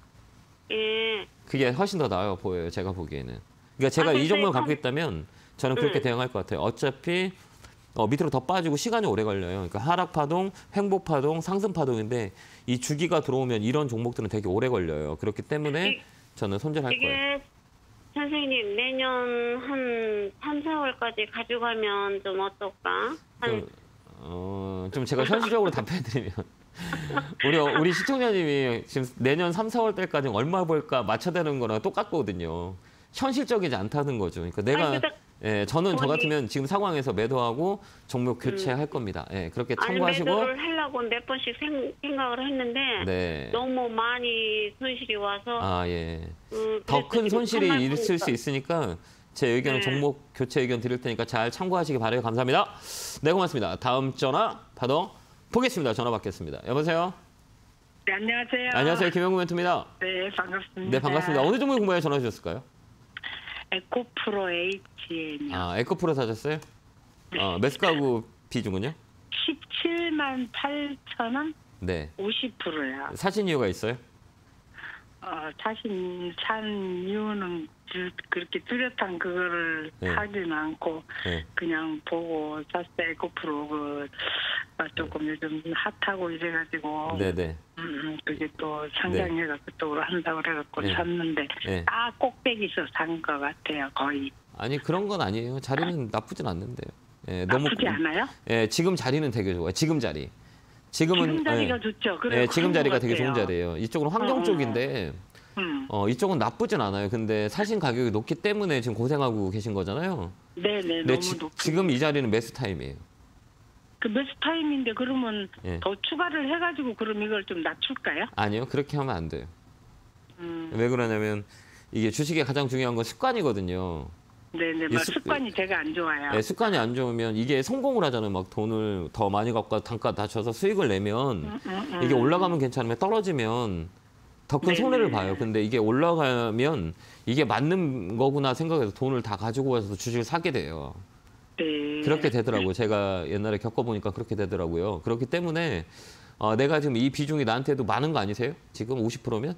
Speaker 6: 예.
Speaker 1: 그게 훨씬 더 나아요 보여요. 제가 보기에는. 그러니까 제가
Speaker 6: 아,
Speaker 1: 이 종목을
Speaker 6: 근데
Speaker 1: 갖고 있다면 저는 그렇게
Speaker 6: 네.
Speaker 1: 대응할 것 같아요. 어차피 어, 밑으로 더 빠지고 시간이 오래 걸려요. 그러니까 하락 파동, 횡보 파동, 상승 파동인데 이 주기가 들어오면 이런 종목들은 되게 오래 걸려요. 그렇기 때문에
Speaker 6: 이-
Speaker 1: 저는 손절할 거예요.
Speaker 6: 이게 선생님 내년 한 삼, 사월까지 가져가면 좀 어떨까? 한
Speaker 1: 좀, 어, 좀 제가 현실적으로 답해드리면 우리 우리 시청자님이 지금 내년 삼, 사월 달까지 얼마 벌까 맞춰대는 거랑 똑같거든요. 현실적이지 않다는 거죠. 그러니까 내가
Speaker 6: 아니, 근데
Speaker 1: 예, 저는 저
Speaker 6: 돈이-
Speaker 1: 같으면 지금 상황에서 매도하고 종목 교체할 겁니다. 예, 그렇게
Speaker 6: 아니
Speaker 1: 참고하시고
Speaker 6: 매도를 하려고 몇 번씩 생, 생각을 했는데
Speaker 1: 네.
Speaker 6: 너무 많이 손실이 와서
Speaker 1: 아, 예.
Speaker 6: 음,
Speaker 1: 더
Speaker 6: 그래서
Speaker 1: 큰
Speaker 6: 지금
Speaker 1: 손실이
Speaker 6: 가만히
Speaker 1: 있을
Speaker 6: 보니까
Speaker 1: 수 있으니까 제 의견은
Speaker 6: 네.
Speaker 1: 종목 교체 의견 드릴 테니까 잘 참고하시기 바라요. 감사합니다. 네, 고맙습니다. 다음 전화 받아 보겠습니다. 전화 받겠습니다. 여보세요?
Speaker 2: 네, 안녕하세요.
Speaker 1: 안녕하세요. 김영구 멘토입니다.
Speaker 2: 네, 반갑습니다.
Speaker 1: 네, 반갑습니다. 어느 종목 궁금해 전화 주셨을까요?
Speaker 2: 에코프로 에이치엔이요.
Speaker 1: 아, 에코프로 사셨어요? 어, 매수가구 비중은요?
Speaker 2: 십칠만 팔천 원?
Speaker 1: 네.
Speaker 2: 오십 퍼센트요.
Speaker 1: 사신 이유가 있어요?
Speaker 2: 어, 자신 산 이유는 그- 그렇게 뚜렷한 그거를
Speaker 1: 네.
Speaker 2: 하진 않고
Speaker 1: 네.
Speaker 2: 그냥 보고 샀어요. 에코프로 그 아, 조금 요즘 핫하고 이래가지고
Speaker 1: 네, 네.
Speaker 2: 음, 음, 그게 또 상장회가 그쪽으로 한다고 그래갖고
Speaker 1: 네.
Speaker 2: 샀는데
Speaker 1: 네.
Speaker 2: 딱 꼭대기에서 산 것 같아요. 거의.
Speaker 1: 아니, 그런 건 아니에요. 자리는 나쁘진 않는데요. 예, 너무
Speaker 2: 나쁘지 않아요?
Speaker 1: 예, 지금 자리는 되게 좋아요. 지금 자리. 지금은
Speaker 2: 지금 자리가
Speaker 1: 예,
Speaker 2: 좋죠. 그래
Speaker 1: 예, 지금 자리가 되게 좋은
Speaker 2: 같아요.
Speaker 1: 자리예요. 이쪽은 환경
Speaker 2: 어, 어.
Speaker 1: 쪽인데
Speaker 2: 음.
Speaker 1: 어, 이쪽은 나쁘진 않아요. 근데 사신 가격이 높기 때문에 지금 고생하고 계신 거잖아요.
Speaker 2: 네네
Speaker 1: 근데
Speaker 2: 너무
Speaker 1: 지,
Speaker 2: 높.
Speaker 1: 지금 이 자리는 매수 타임이에요.
Speaker 2: 그 매수 타임인데 그러면
Speaker 1: 예.
Speaker 2: 더 추가를 해가지고 그럼 이걸 좀 낮출까요?
Speaker 1: 아니요. 그렇게 하면 안 돼요.
Speaker 2: 음.
Speaker 1: 왜 그러냐면 이게 주식에 가장 중요한 건 습관이거든요.
Speaker 2: 네네.
Speaker 1: 이
Speaker 2: 막
Speaker 1: 습-
Speaker 2: 습관이 제가 안 좋아요.
Speaker 1: 예, 습관이 안 좋으면 이게 성공을 하잖아요. 막 돈을 더 많이 갖고 와서 단가 낮춰서 수익을 내면
Speaker 2: 음, 음, 음.
Speaker 1: 이게 올라가면 괜찮으면 떨어지면 더 큰
Speaker 2: 네네.
Speaker 1: 손해를 봐요. 근데 이게 올라가면 이게 맞는 거구나 생각해서 돈을 다 가지고 와서 주식을 사게 돼요.
Speaker 2: 네.
Speaker 1: 그렇게 되더라고요. 제가 옛날에 겪어보니까 그렇게 되더라고요. 그렇기 때문에 어, 내가 지금 이 비중이 나한테도 많은 거 아니세요? 지금 오십 퍼센트면?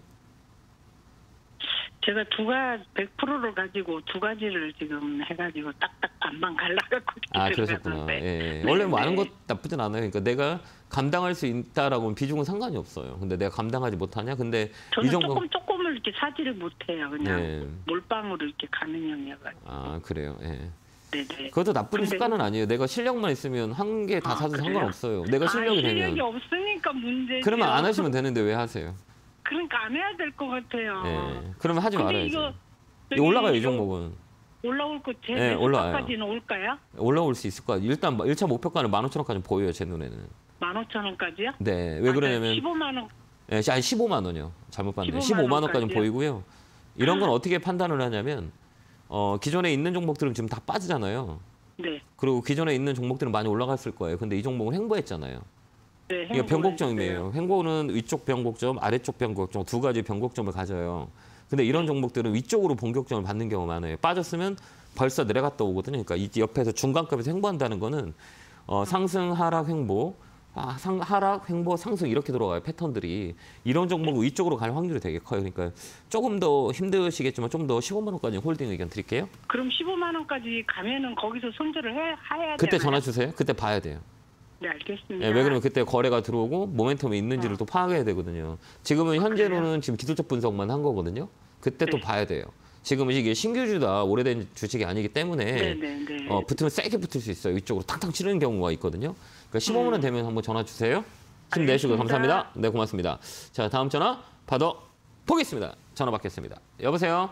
Speaker 2: 제가 두 가, 백 퍼센트를 가지고 두 가지를 지금 해가지고 딱딱 반반 갈라갖고
Speaker 1: 아,
Speaker 2: 이렇게
Speaker 1: 그러셨구나.
Speaker 2: 들어갔는데.
Speaker 1: 예.
Speaker 2: 네,
Speaker 1: 원래 뭐
Speaker 2: 네.
Speaker 1: 아는 것 나쁘진 않아요. 그러니까 내가 감당할 수 있다라고 하면 비중은 상관이 없어요. 근데 내가 감당하지 못하냐? 근데
Speaker 2: 저는
Speaker 1: 이 정도.
Speaker 2: 조금 조금을 이렇게 사지를 못해요. 그냥
Speaker 1: 네.
Speaker 2: 몰빵으로 이렇게 가는 형이어가지고.
Speaker 1: 아, 그래요. 예.
Speaker 2: 네네.
Speaker 1: 그것도 나쁜
Speaker 2: 근데-
Speaker 1: 습관은 아니에요. 내가 실력만 있으면 한 개 다
Speaker 2: 아,
Speaker 1: 사도
Speaker 2: 그래요?
Speaker 1: 상관없어요. 내가 실력이
Speaker 2: 아, 실력이
Speaker 1: 되면.
Speaker 2: 없으니까 문제죠.
Speaker 1: 그러면 안 하시면 되는데 왜 하세요?
Speaker 2: 그러니까 안 해야 될 것 같아요.
Speaker 1: 예. 그러면 하지
Speaker 2: 근데
Speaker 1: 말아야죠.
Speaker 2: 이거
Speaker 1: 이거 올라가요, 이
Speaker 2: 이거
Speaker 1: 종목은.
Speaker 2: 올라올 거 제
Speaker 1: 네, 올라와요.
Speaker 2: 매수가까지는 올까요?
Speaker 1: 올라올 수 있을 거야. 일단 일 차 목표가는 만 오천 원까지 보여요, 제 눈에는.
Speaker 2: 만 오천 원까지요?
Speaker 1: 네. 왜 그러냐면
Speaker 2: 십오만 원.
Speaker 1: 예, 아니 십오만 원이요. 잘못 봤네요.
Speaker 2: 십오만
Speaker 1: 십오만 원까지
Speaker 2: 원까지요?
Speaker 1: 보이고요. 이런 건 어떻게 판단을 하냐면 어, 기존에 있는 종목들은 지금 다 빠지잖아요.
Speaker 2: 네.
Speaker 1: 그리고 기존에 있는 종목들은 많이 올라갔을 거예요. 근데 이 종목은 횡보했잖아요.
Speaker 2: 네.
Speaker 1: 이게 변곡점이에요. 횡보는 위쪽 변곡점, 아래쪽 변곡점 두 가지 변곡점을 가져요. 근데 이런 종목들은 위쪽으로 변곡점을 받는 경우가 많아요. 빠졌으면 벌써 내려갔다 오거든요. 그러니까 이 옆에서 중간급에서 횡보한다는 거는 어, 상승, 하락, 횡보, 아, 상, 하락, 횡보, 상승 이렇게 들어가요. 패턴들이. 이런 종목은 위쪽으로 갈 확률이 되게 커요. 그러니까 조금 더 힘드시겠지만 좀 더 십오만 원까지 홀딩 의견 드릴게요.
Speaker 2: 그럼 십오만 원까지 가면은 거기서 손절을 해, 해야
Speaker 1: 그때
Speaker 2: 되나요?
Speaker 1: 전화 주세요. 그때 봐야 돼요.
Speaker 2: 네, 알겠습니다.
Speaker 1: 예, 왜 그러면 그때 거래가 들어오고 모멘텀이 있는지를 또 파악해야 되거든요. 지금은 현재로는 지금 기술적 분석만 한 거거든요. 그때 또
Speaker 2: 네.
Speaker 1: 봐야 돼요. 지금은 이게 신규주다 오래된 주식이 아니기 때문에
Speaker 2: 네, 네, 네.
Speaker 1: 어, 붙으면 세게 붙을 수 있어요. 위쪽으로 탕탕 치는 경우가 있거든요. 그러니까 십오만 원 되면 한번 전화 주세요. 힘내시고
Speaker 2: 알겠습니다.
Speaker 1: 감사합니다. 네, 고맙습니다. 자, 다음 전화 받아 보겠습니다. 전화 받겠습니다. 여보세요?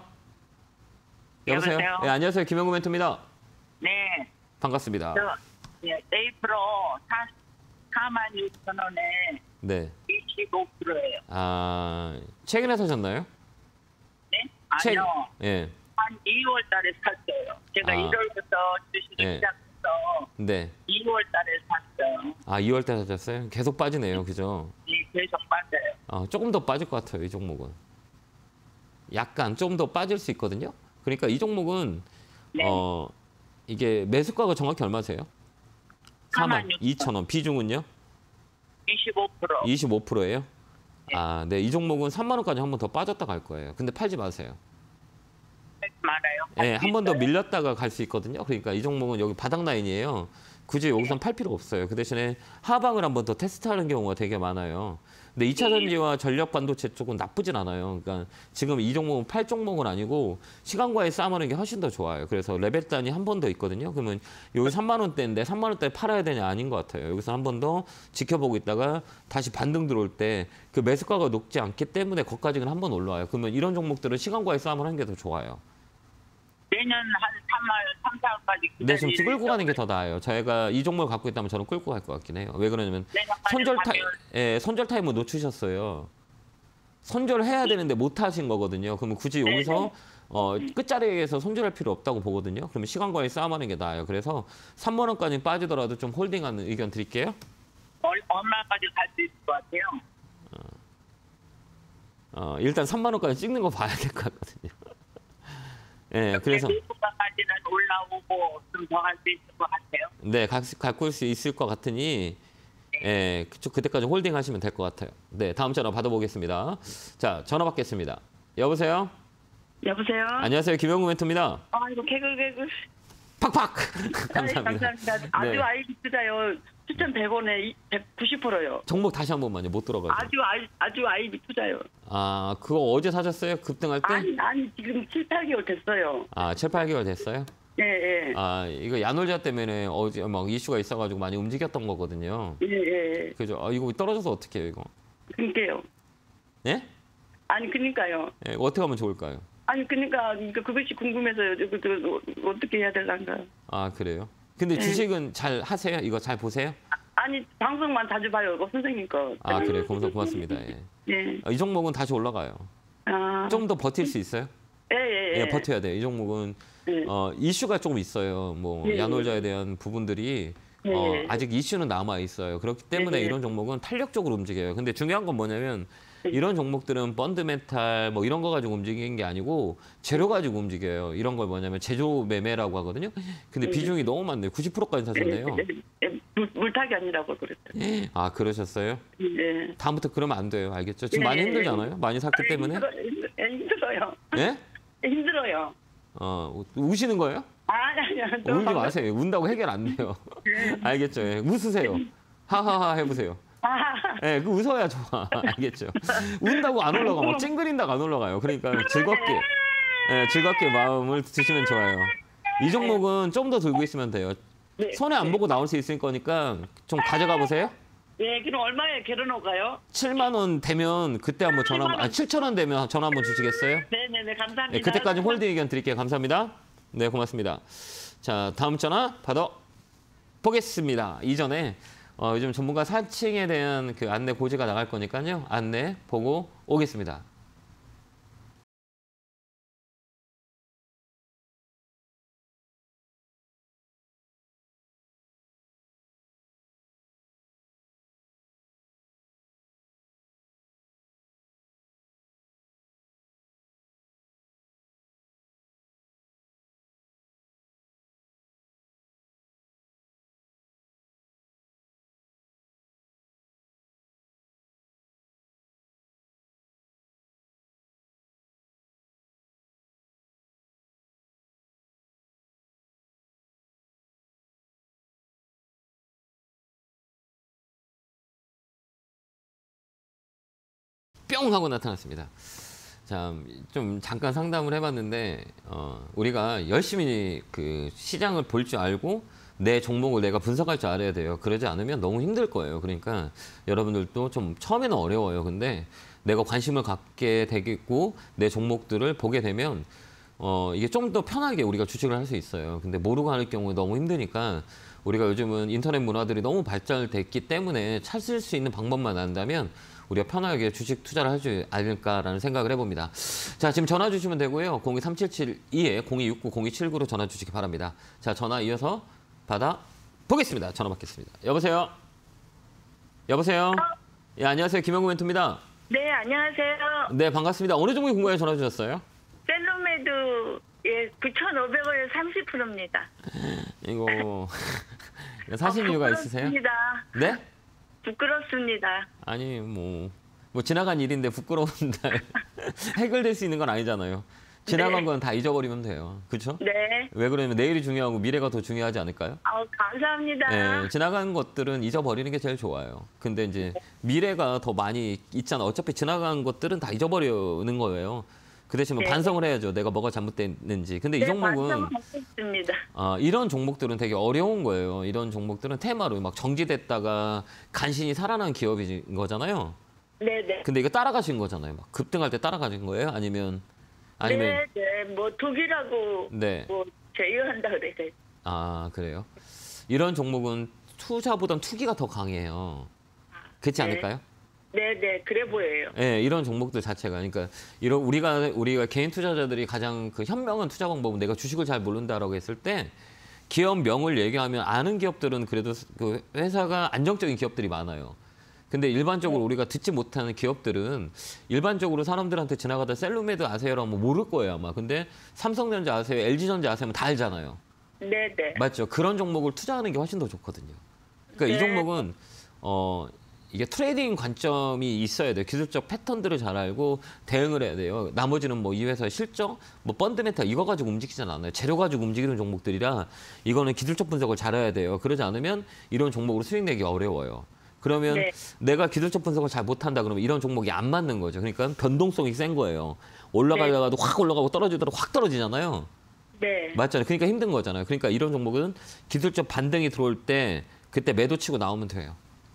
Speaker 1: 여보세요?
Speaker 3: 여보세요?
Speaker 1: 네, 안녕하세요. 김영구 멘토입니다.
Speaker 3: 네.
Speaker 1: 반갑습니다.
Speaker 3: 저, 예, 네이프로 사만 육천 원에
Speaker 1: 네.
Speaker 3: 이십오 퍼센트예요.
Speaker 1: 아, 최근에 사셨나요?
Speaker 3: 네?
Speaker 1: 책-
Speaker 3: 아니요.
Speaker 1: 예.
Speaker 3: 한 이월 달에 샀어요. 제가
Speaker 1: 아.
Speaker 3: 일월부터 주식을
Speaker 1: 네.
Speaker 3: 시작해서
Speaker 1: 네.
Speaker 3: 이월 달에 샀어요.
Speaker 1: 아, 이월 때 사셨어요? 계속 빠지네요. 그죠?
Speaker 3: 이 계속 빠져요.
Speaker 1: 아, 조금 더 빠질 것 같아요. 이 종목은. 약간 좀 더 빠질 수 있거든요. 그러니까 이 종목은
Speaker 3: 네.
Speaker 1: 어 이게 매수가가 정확히 얼마세요? 사만 이천 원. 비중은요?
Speaker 3: 이십오 퍼센트.
Speaker 1: 이십오 퍼센트예요? 아, 네. 이 종목은 삼만 원까지 한 번 더 빠졌다 갈 거예요. 근데 팔지 마세요.
Speaker 3: 많아요.
Speaker 1: 예, 한 번 더 밀렸다가 갈 수 있거든요. 그러니까 이 종목은 여기 바닥 라인이에요. 굳이 여기선 팔 필요 없어요. 그 대신에 하방을 한 번 더 테스트하는 경우가 되게 많아요. 근데 이 차 전지와 전력 반도체 쪽은 나쁘진 않아요. 그러니까 지금 이 종목은 팔 종목은 아니고 시간과의 싸움하는 게 훨씬 더 좋아요. 그래서 레벨 단이 한 번 더 있거든요. 그러면 여기 삼만 원대인데 삼만 원대 팔아야 되냐 아닌 것 같아요. 여기서 한 번 더 지켜보고 있다가 다시 반등 들어올 때 그 매수가가 높지 않기 때문에 거기까지는 한 번 올라와요. 그러면 이런 종목들은 시간과의 싸움을 하는 게 더 좋아요.
Speaker 3: 내년 한 삼월, 삼, 사월까지
Speaker 1: 네, 지금
Speaker 3: 기다리는
Speaker 1: 끌고 가는 게 더 나아요. 저희가 이 종목을 갖고 있다면 저는 끌고 갈 것 같긴 해요. 왜 그러냐면
Speaker 3: 내년까지
Speaker 1: 선절 타임,
Speaker 3: 가면
Speaker 1: 예, 선절 타임을 놓치셨어요. 선절해야 되는데 못 하신 거거든요. 그러면 굳이 여기서 어, 끝자리에서 손절할 필요 없다고 보거든요. 그러면 시간과의 싸움하는 게 나아요. 그래서 삼만 원까지 빠지더라도 좀 홀딩하는 의견 드릴게요.
Speaker 3: 얼- 얼마까지 갈 수 있을 것 같아요?
Speaker 1: 어, 일단 삼만 원까지 찍는 거 봐야 될 것 같거든요. 예, 그래서
Speaker 3: 일부가까지는 올라오고 좀 더 갈 수 있을 것 같아요.
Speaker 1: 네, 가- 갖고 올 수 있을 것 같으니 예, 그쪽 그때까지 홀딩 하시면 될 것 같아요. 네, 다음 전화 받아보겠습니다. 자, 전화 받겠습니다. 여보세요?
Speaker 2: 여보세요?
Speaker 1: 안녕하세요. 김영구 멘토입니다.
Speaker 2: 아이고 개그 개그.
Speaker 1: 팍팍!
Speaker 2: 아이,
Speaker 1: 감사합니다.
Speaker 2: 감사합니다. 아주
Speaker 1: 네.
Speaker 2: 아이디 투자요. 추천백 원에 백구십 퍼센트요.
Speaker 1: 종목 다시 한 번만요. 못 들어가죠.
Speaker 2: 아주 아이 아주 아이디 투자요.
Speaker 1: 아, 그거 어제 사셨어요? 급등할 때?
Speaker 2: 아니 아니 지금 칠, 팔 개월 됐어요.
Speaker 1: 아, 칠, 팔 개월 됐어요?
Speaker 2: 예 예.
Speaker 1: 아, 이거 야놀자 때문에 어제 막 이슈가 있어가지고 많이 움직였던 거거든요.
Speaker 2: 예 예.
Speaker 1: 그죠? 아, 이거 떨어져서 어떻게 해요, 이거?
Speaker 2: 그니까요.
Speaker 1: 예?
Speaker 2: 아니 그니까요.
Speaker 1: 예, 어떻게 하면 좋을까요?
Speaker 2: 아니 그니까 그러니까 그것이 궁금해서요. 그, 그, 그, 어떻게 해야 될란가.
Speaker 1: 아, 그래요? 근데
Speaker 2: 네.
Speaker 1: 주식은 잘 하세요? 이거 잘 보세요?
Speaker 2: 아니 방송만 자주 봐요. 그 선생님 거.
Speaker 1: 아, 그래요? 고맙, 고맙습니다. 예.
Speaker 2: 예.
Speaker 1: 아, 이 종목은 다시 올라가요.
Speaker 2: 아.
Speaker 1: 좀 더 버틸 수 있어요?
Speaker 2: 예, 예, 예.
Speaker 1: 예, 버텨야 돼요. 이 종목은
Speaker 2: 예.
Speaker 1: 어, 이슈가 조금 있어요. 뭐
Speaker 2: 예,
Speaker 1: 야놀자에 대한 부분들이
Speaker 2: 예.
Speaker 1: 어, 아직 이슈는 남아 있어요. 그렇기 때문에
Speaker 2: 예.
Speaker 1: 이런 종목은 탄력적으로 움직여요. 근데 중요한 건 뭐냐면 이런 종목들은 펀드멘탈 뭐 이런 거 가지고 움직이는 게 아니고 재료 가지고 움직여요. 이런 걸 뭐냐면 제조 매매라고 하거든요. 근데
Speaker 2: 예.
Speaker 1: 비중이 너무 많네요. 구십 퍼센트까지 사셨네요.
Speaker 2: 예, 예, 물, 물타기 아니라고 그랬더니.
Speaker 1: 아, 그러셨어요?
Speaker 2: 예.
Speaker 1: 다음부터 그러면 안 돼요. 알겠죠? 지금
Speaker 2: 예.
Speaker 1: 많이 힘들잖아요. 많이 샀기 때문에.
Speaker 2: 힘들어, 힘들어, 힘들어요.
Speaker 1: 예?
Speaker 2: 힘들어요.
Speaker 1: 어, 우시는 거예요?
Speaker 2: 아니, 아니,
Speaker 1: 어, 울지 마세요. 운다고 해결 안 돼요. 알겠죠? 예. 웃으세요. 하하하 해보세요.
Speaker 2: 아,
Speaker 1: 예, 그 웃어야 좋아. 알겠죠? 운다고 안 올라가. 막 찡그린다고 안 올라가요. 그러니까 즐겁게, 예, 즐겁게 마음을 드시면 좋아요. 이 종목은 좀 더 들고 있으면 돼요.
Speaker 2: 네.
Speaker 1: 손해 안 보고 나올 수 있을 거니까 좀 가져가 보세요.
Speaker 2: 예, 그럼 얼마에 결혼할까요?
Speaker 1: 칠만 원 되면 그때 한번 전화, 아, 칠천 원 되면 전화 한번 주시겠어요?
Speaker 2: 네네네, 감사합니다.
Speaker 1: 네, 그때까지 홀딩 의견 드릴게요. 감사합니다. 네, 고맙습니다. 자, 다음 전화 받아 보겠습니다. 이전에 어, 요즘 전문가 사칭에 대한 그 안내 고지가 나갈 거니까요. 안내 보고 오겠습니다. 뿅 하고 나타났습니다. 자, 좀 잠깐 상담을 해봤는데 어, 우리가 열심히 그 시장을 볼 줄 알고 내 종목을 내가 분석할 줄 알아야 돼요. 그러지 않으면 너무 힘들 거예요. 그러니까 여러분들도 좀 처음에는 어려워요. 근데 내가 관심을 갖게 되겠고 내 종목들을 보게 되면 어, 이게 좀 더 편하게 우리가 주식을 할 수 있어요. 근데 모르고 할 경우에 너무 힘드니까 우리가 요즘은 인터넷 문화들이 너무 발달됐기 때문에 찾을 수 있는 방법만 안다면 우리가 편하게 주식 투자를 할 줄 않을까라는 생각을 해봅니다. 자, 지금 전화 주시면 되고요. 공이 삼칠칠이에 공이육구 공이칠구로 전화 주시기 바랍니다. 자, 전화 이어서 받아 보겠습니다. 전화 받겠습니다. 여보세요? 여보세요? 예, 안녕하세요. 김영구 멘토입니다.
Speaker 3: 네, 안녕하세요.
Speaker 1: 네, 반갑습니다. 어느 종목이 궁금해 전화 주셨어요?
Speaker 3: 셀로메드 예, 구천오백 원에 삼십 퍼센트입니다.
Speaker 1: 이거 사신 이유가 있으세요?
Speaker 3: 부끄럽습니다.
Speaker 1: 네?
Speaker 3: 부끄럽습니다.
Speaker 1: 아니 뭐, 뭐 지나간 일인데 부끄러운다 해결될 수 있는 건 아니잖아요. 지나간
Speaker 3: 네.
Speaker 1: 건 다 잊어버리면 돼요. 그렇죠?
Speaker 3: 네.
Speaker 1: 왜 그러면 내일이 중요하고 미래가 더 중요하지 않을까요?
Speaker 3: 아우, 감사합니다.
Speaker 1: 네, 지나간 것들은 잊어버리는 게 제일 좋아요. 근데 이제 미래가 더 많이 있잖아. 어차피 지나간 것들은 다 잊어버리는 거예요. 그 대신 뭐
Speaker 3: 네.
Speaker 1: 반성을 해야죠. 내가 뭐가 잘못됐는지. 근데 이
Speaker 3: 네,
Speaker 1: 종목은
Speaker 3: 말씀하셨습니다.
Speaker 1: 아, 이런 종목들은 되게 어려운 거예요. 이런 종목들은 테마로 막 정지됐다가 간신히 살아난 기업인 거잖아요.
Speaker 3: 네네.
Speaker 1: 근데 이거 따라가신 거잖아요. 막 급등할 때 따라가신 거예요? 아니면 아니면
Speaker 3: 네네. 뭐 독이라고
Speaker 1: 네.
Speaker 3: 뭐 제휴한다 그래서.
Speaker 1: 아, 그래요. 이런 종목은 투자보단 투기가 더 강해요. 그렇지
Speaker 3: 네.
Speaker 1: 않을까요?
Speaker 3: 네네. 그래 보여요.
Speaker 1: 네, 이런 종목들 자체가 그러니까 이런 우리가 우리가 개인 투자자들이 가장 그 현명한 투자 방법은 내가 주식을 잘 모른다라고 했을 때 기업명을 얘기하면 아는 기업들은 그래도 그 회사가 안정적인 기업들이 많아요. 근데 일반적으로 우리가 듣지 못하는 기업들은 일반적으로 사람들한테 지나가다 셀루메드 아세요라면 모를 거예요 아마. 근데 삼성전자 아세요, 엘지전자 아세요 다 알잖아요.
Speaker 3: 네네.
Speaker 1: 맞죠? 그런 종목을 투자하는 게 훨씬 더 좋거든요. 그러니까 이
Speaker 3: 네.
Speaker 1: 종목은 어 이게 트레이딩 관점이 있어야 돼요. 기술적 패턴들을 잘 알고 대응을 해야 돼요. 나머지는 뭐 이 회사의 실적, 뭐 펀드멘탈 이거 가지고 움직이진 않아요. 재료 가지고 움직이는 종목들이라 이거는 기술적 분석을 잘해야 돼요. 그러지 않으면 이런 종목으로 수익 내기 어려워요. 그러면
Speaker 3: 네.
Speaker 1: 내가 기술적 분석을 잘 못한다 그러면 이런 종목이 안 맞는 거죠. 그러니까 변동성이 센 거예요. 올라가다가도 확 올라가고 떨어지더라도 확 떨어지잖아요.
Speaker 3: 네.
Speaker 1: 맞잖아요. 그러니까 힘든 거잖아요. 그러니까 이런 종목은 기술적 반등이 들어올 때 그때 매도 치고 나오면 돼요.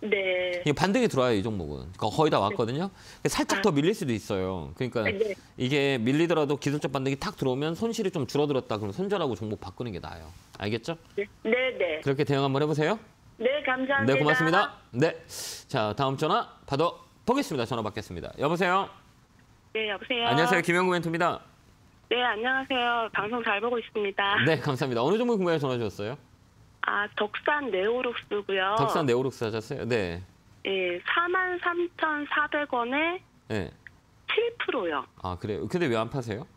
Speaker 3: 네.
Speaker 1: 이게 반등이 들어와요, 이 종목은. 그러니까 거의 다 왔거든요. 살짝 더 밀릴 수도 있어요. 그러니까
Speaker 3: 네.
Speaker 1: 이게 밀리더라도 기술적 반등이 탁 들어오면 손실이 좀 줄어들었다 그러면 손절하고 종목 바꾸는 게 나아요. 알겠죠?
Speaker 3: 네네.
Speaker 1: 그렇게 대응 한번 해보세요.
Speaker 3: 네, 감사합니다.
Speaker 1: 네, 고맙습니다. 네. 자, 다음 전화 받아 보겠습니다. 전화 받겠습니다. 여보세요?
Speaker 3: 네, 여보세요.
Speaker 1: 안녕하세요. 김영구 멘토입니다.
Speaker 2: 네, 안녕하세요. 방송 잘 보고 있습니다.
Speaker 1: 네, 감사합니다. 어느 종목 궁금해 전화 주셨어요?
Speaker 2: 아, 덕산 네오룩스고요.
Speaker 1: 덕산 네오룩스 하셨어요? 네.
Speaker 2: 예, 사만 삼천사백 원에
Speaker 1: 네.
Speaker 2: 칠 퍼센트요.
Speaker 1: 아, 그래요? 근데 왜 안 파세요?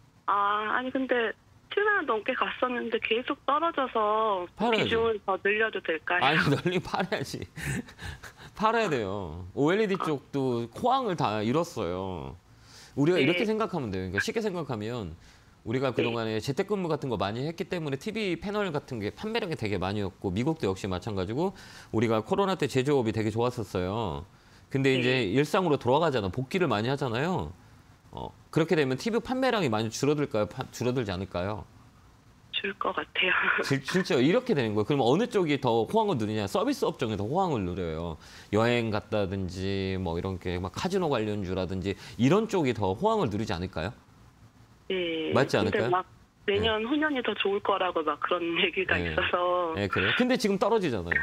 Speaker 2: 아, 아니 근데 칠만 원 넘게 갔었는데 계속 떨어져서
Speaker 1: 팔아야지.
Speaker 2: 비중을 더 늘려도 될까요?
Speaker 1: 아니, 널리 팔아야지. 팔아야 돼요. 오엘이디 쪽도 호황을 다 잃었어요. 우리가
Speaker 2: 네.
Speaker 1: 이렇게 생각하면 돼요. 그러니까 쉽게 생각하면 우리가 그동안에 재택근무 같은 거 많이 했기 때문에 티비 패널 같은 게 판매량이 되게 많이었고 미국도 역시 마찬가지고 우리가 코로나 때 제조업이 되게 좋았었어요. 근데 이제 일상으로 돌아가잖아. 복귀를 많이 하잖아요. 어, 그렇게 되면 티비 판매량이 많이 줄어들까요? 파- 줄어들지 않을까요?
Speaker 2: 줄 것 같아요.
Speaker 1: 실- 실제로 이렇게 되는 거예요. 그러면 어느 쪽이 더 호황을 누리냐? 서비스 업종이 더 호황을 누려요. 여행 갔다든지 뭐 이런 게 막 카지노 관련주라든지 이런 쪽이 더 호황을 누리지 않을까요?
Speaker 2: 예.
Speaker 1: 맞지
Speaker 2: 근데
Speaker 1: 않을까요?
Speaker 2: 막 내년 후년이 더 좋을 거라고 막 그런 얘기가
Speaker 1: 네.
Speaker 2: 있어서.
Speaker 1: 네, 그래요. 근데 지금 떨어지잖아요.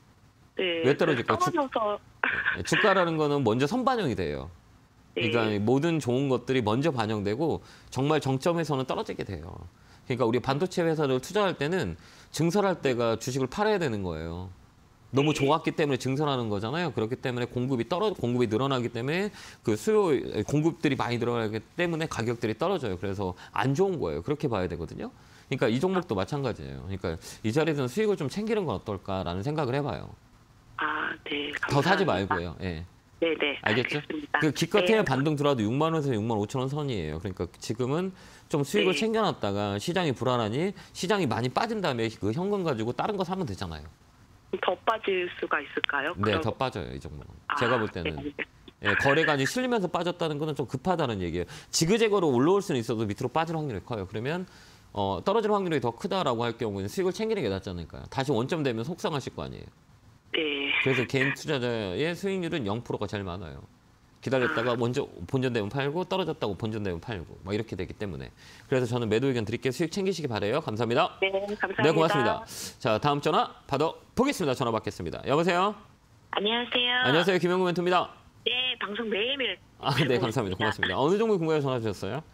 Speaker 2: 네.
Speaker 1: 왜 떨어질까요? 주-
Speaker 2: 떨어져서.
Speaker 1: 네, 주가라는 거는 먼저 선반영이 돼요. 그러니까
Speaker 2: 예.
Speaker 1: 모든 좋은 것들이 먼저 반영되고 정말 정점에서는 떨어지게 돼요. 그러니까 우리 반도체 회사를 투자할 때는 증설할 때가 주식을 팔아야 되는 거예요. 너무 좋았기 때문에 증설하는 거잖아요. 그렇기 때문에 공급이 떨어 공급이 늘어나기 때문에 그 수요 공급들이 많이 늘어나기 때문에 가격들이 떨어져요. 그래서 안 좋은 거예요. 그렇게 봐야 되거든요. 그러니까 이 종목도 마찬가지예요. 그러니까 이 자리에서는 수익을 좀 챙기는 건 어떨까라는 생각을 해봐요.
Speaker 2: 아, 네.
Speaker 1: 더 사지
Speaker 2: 감사합니다.
Speaker 1: 말고요. 예.
Speaker 2: 네네.
Speaker 1: 알겠죠?
Speaker 2: 알겠습니다.
Speaker 1: 그 기껏해야
Speaker 2: 네.
Speaker 1: 반등 들어와도 육만 원에서 육만 오천 원 선이에요. 그러니까 지금은 좀 수익을
Speaker 2: 네.
Speaker 1: 챙겨놨다가 시장이 불안하니 시장이 많이 빠진 다음에 그 현금 가지고 다른 거 사면 되잖아요.
Speaker 2: 더 빠질 수가 있을까요?
Speaker 1: 네,
Speaker 2: 그럼-
Speaker 1: 더 빠져요, 이 종목은.
Speaker 2: 아,
Speaker 1: 제가 볼
Speaker 2: 네,
Speaker 1: 때는.
Speaker 2: 알겠습니다.
Speaker 1: 예, 거래가 아직 실리면서 빠졌다는 거는 좀 급하다는 얘기예요. 지그재그로 올라올 수는 있어도 밑으로 빠질 확률이 커요. 그러면 어, 떨어질 확률이 더 크다라고 할 경우는 수익을 챙기는 게 낫지 않을까요? 다시 원점 되면 속상하실 거 아니에요.
Speaker 2: 네.
Speaker 1: 그래서 개인 투자자의 수익률은 영 퍼센트가 제일 많아요. 기다렸다가 먼저 본전되면 팔고 떨어졌다고 본전되면 팔고 막 이렇게 되기 때문에. 그래서 저는 매도 의견 드릴게요. 수익 챙기시기 바라요. 감사합니다.
Speaker 2: 네, 감사합니다.
Speaker 1: 네, 고맙습니다. 자, 다음 전화 받아 보겠습니다. 전화 받겠습니다. 여보세요?
Speaker 3: 안녕하세요.
Speaker 1: 안녕하세요. 김영구 멘토입니다.
Speaker 3: 네, 방송 매일매일
Speaker 1: 아, 네, 감사합니다. 고맙습니다. 어느 종목 궁금해 전화 주셨어요?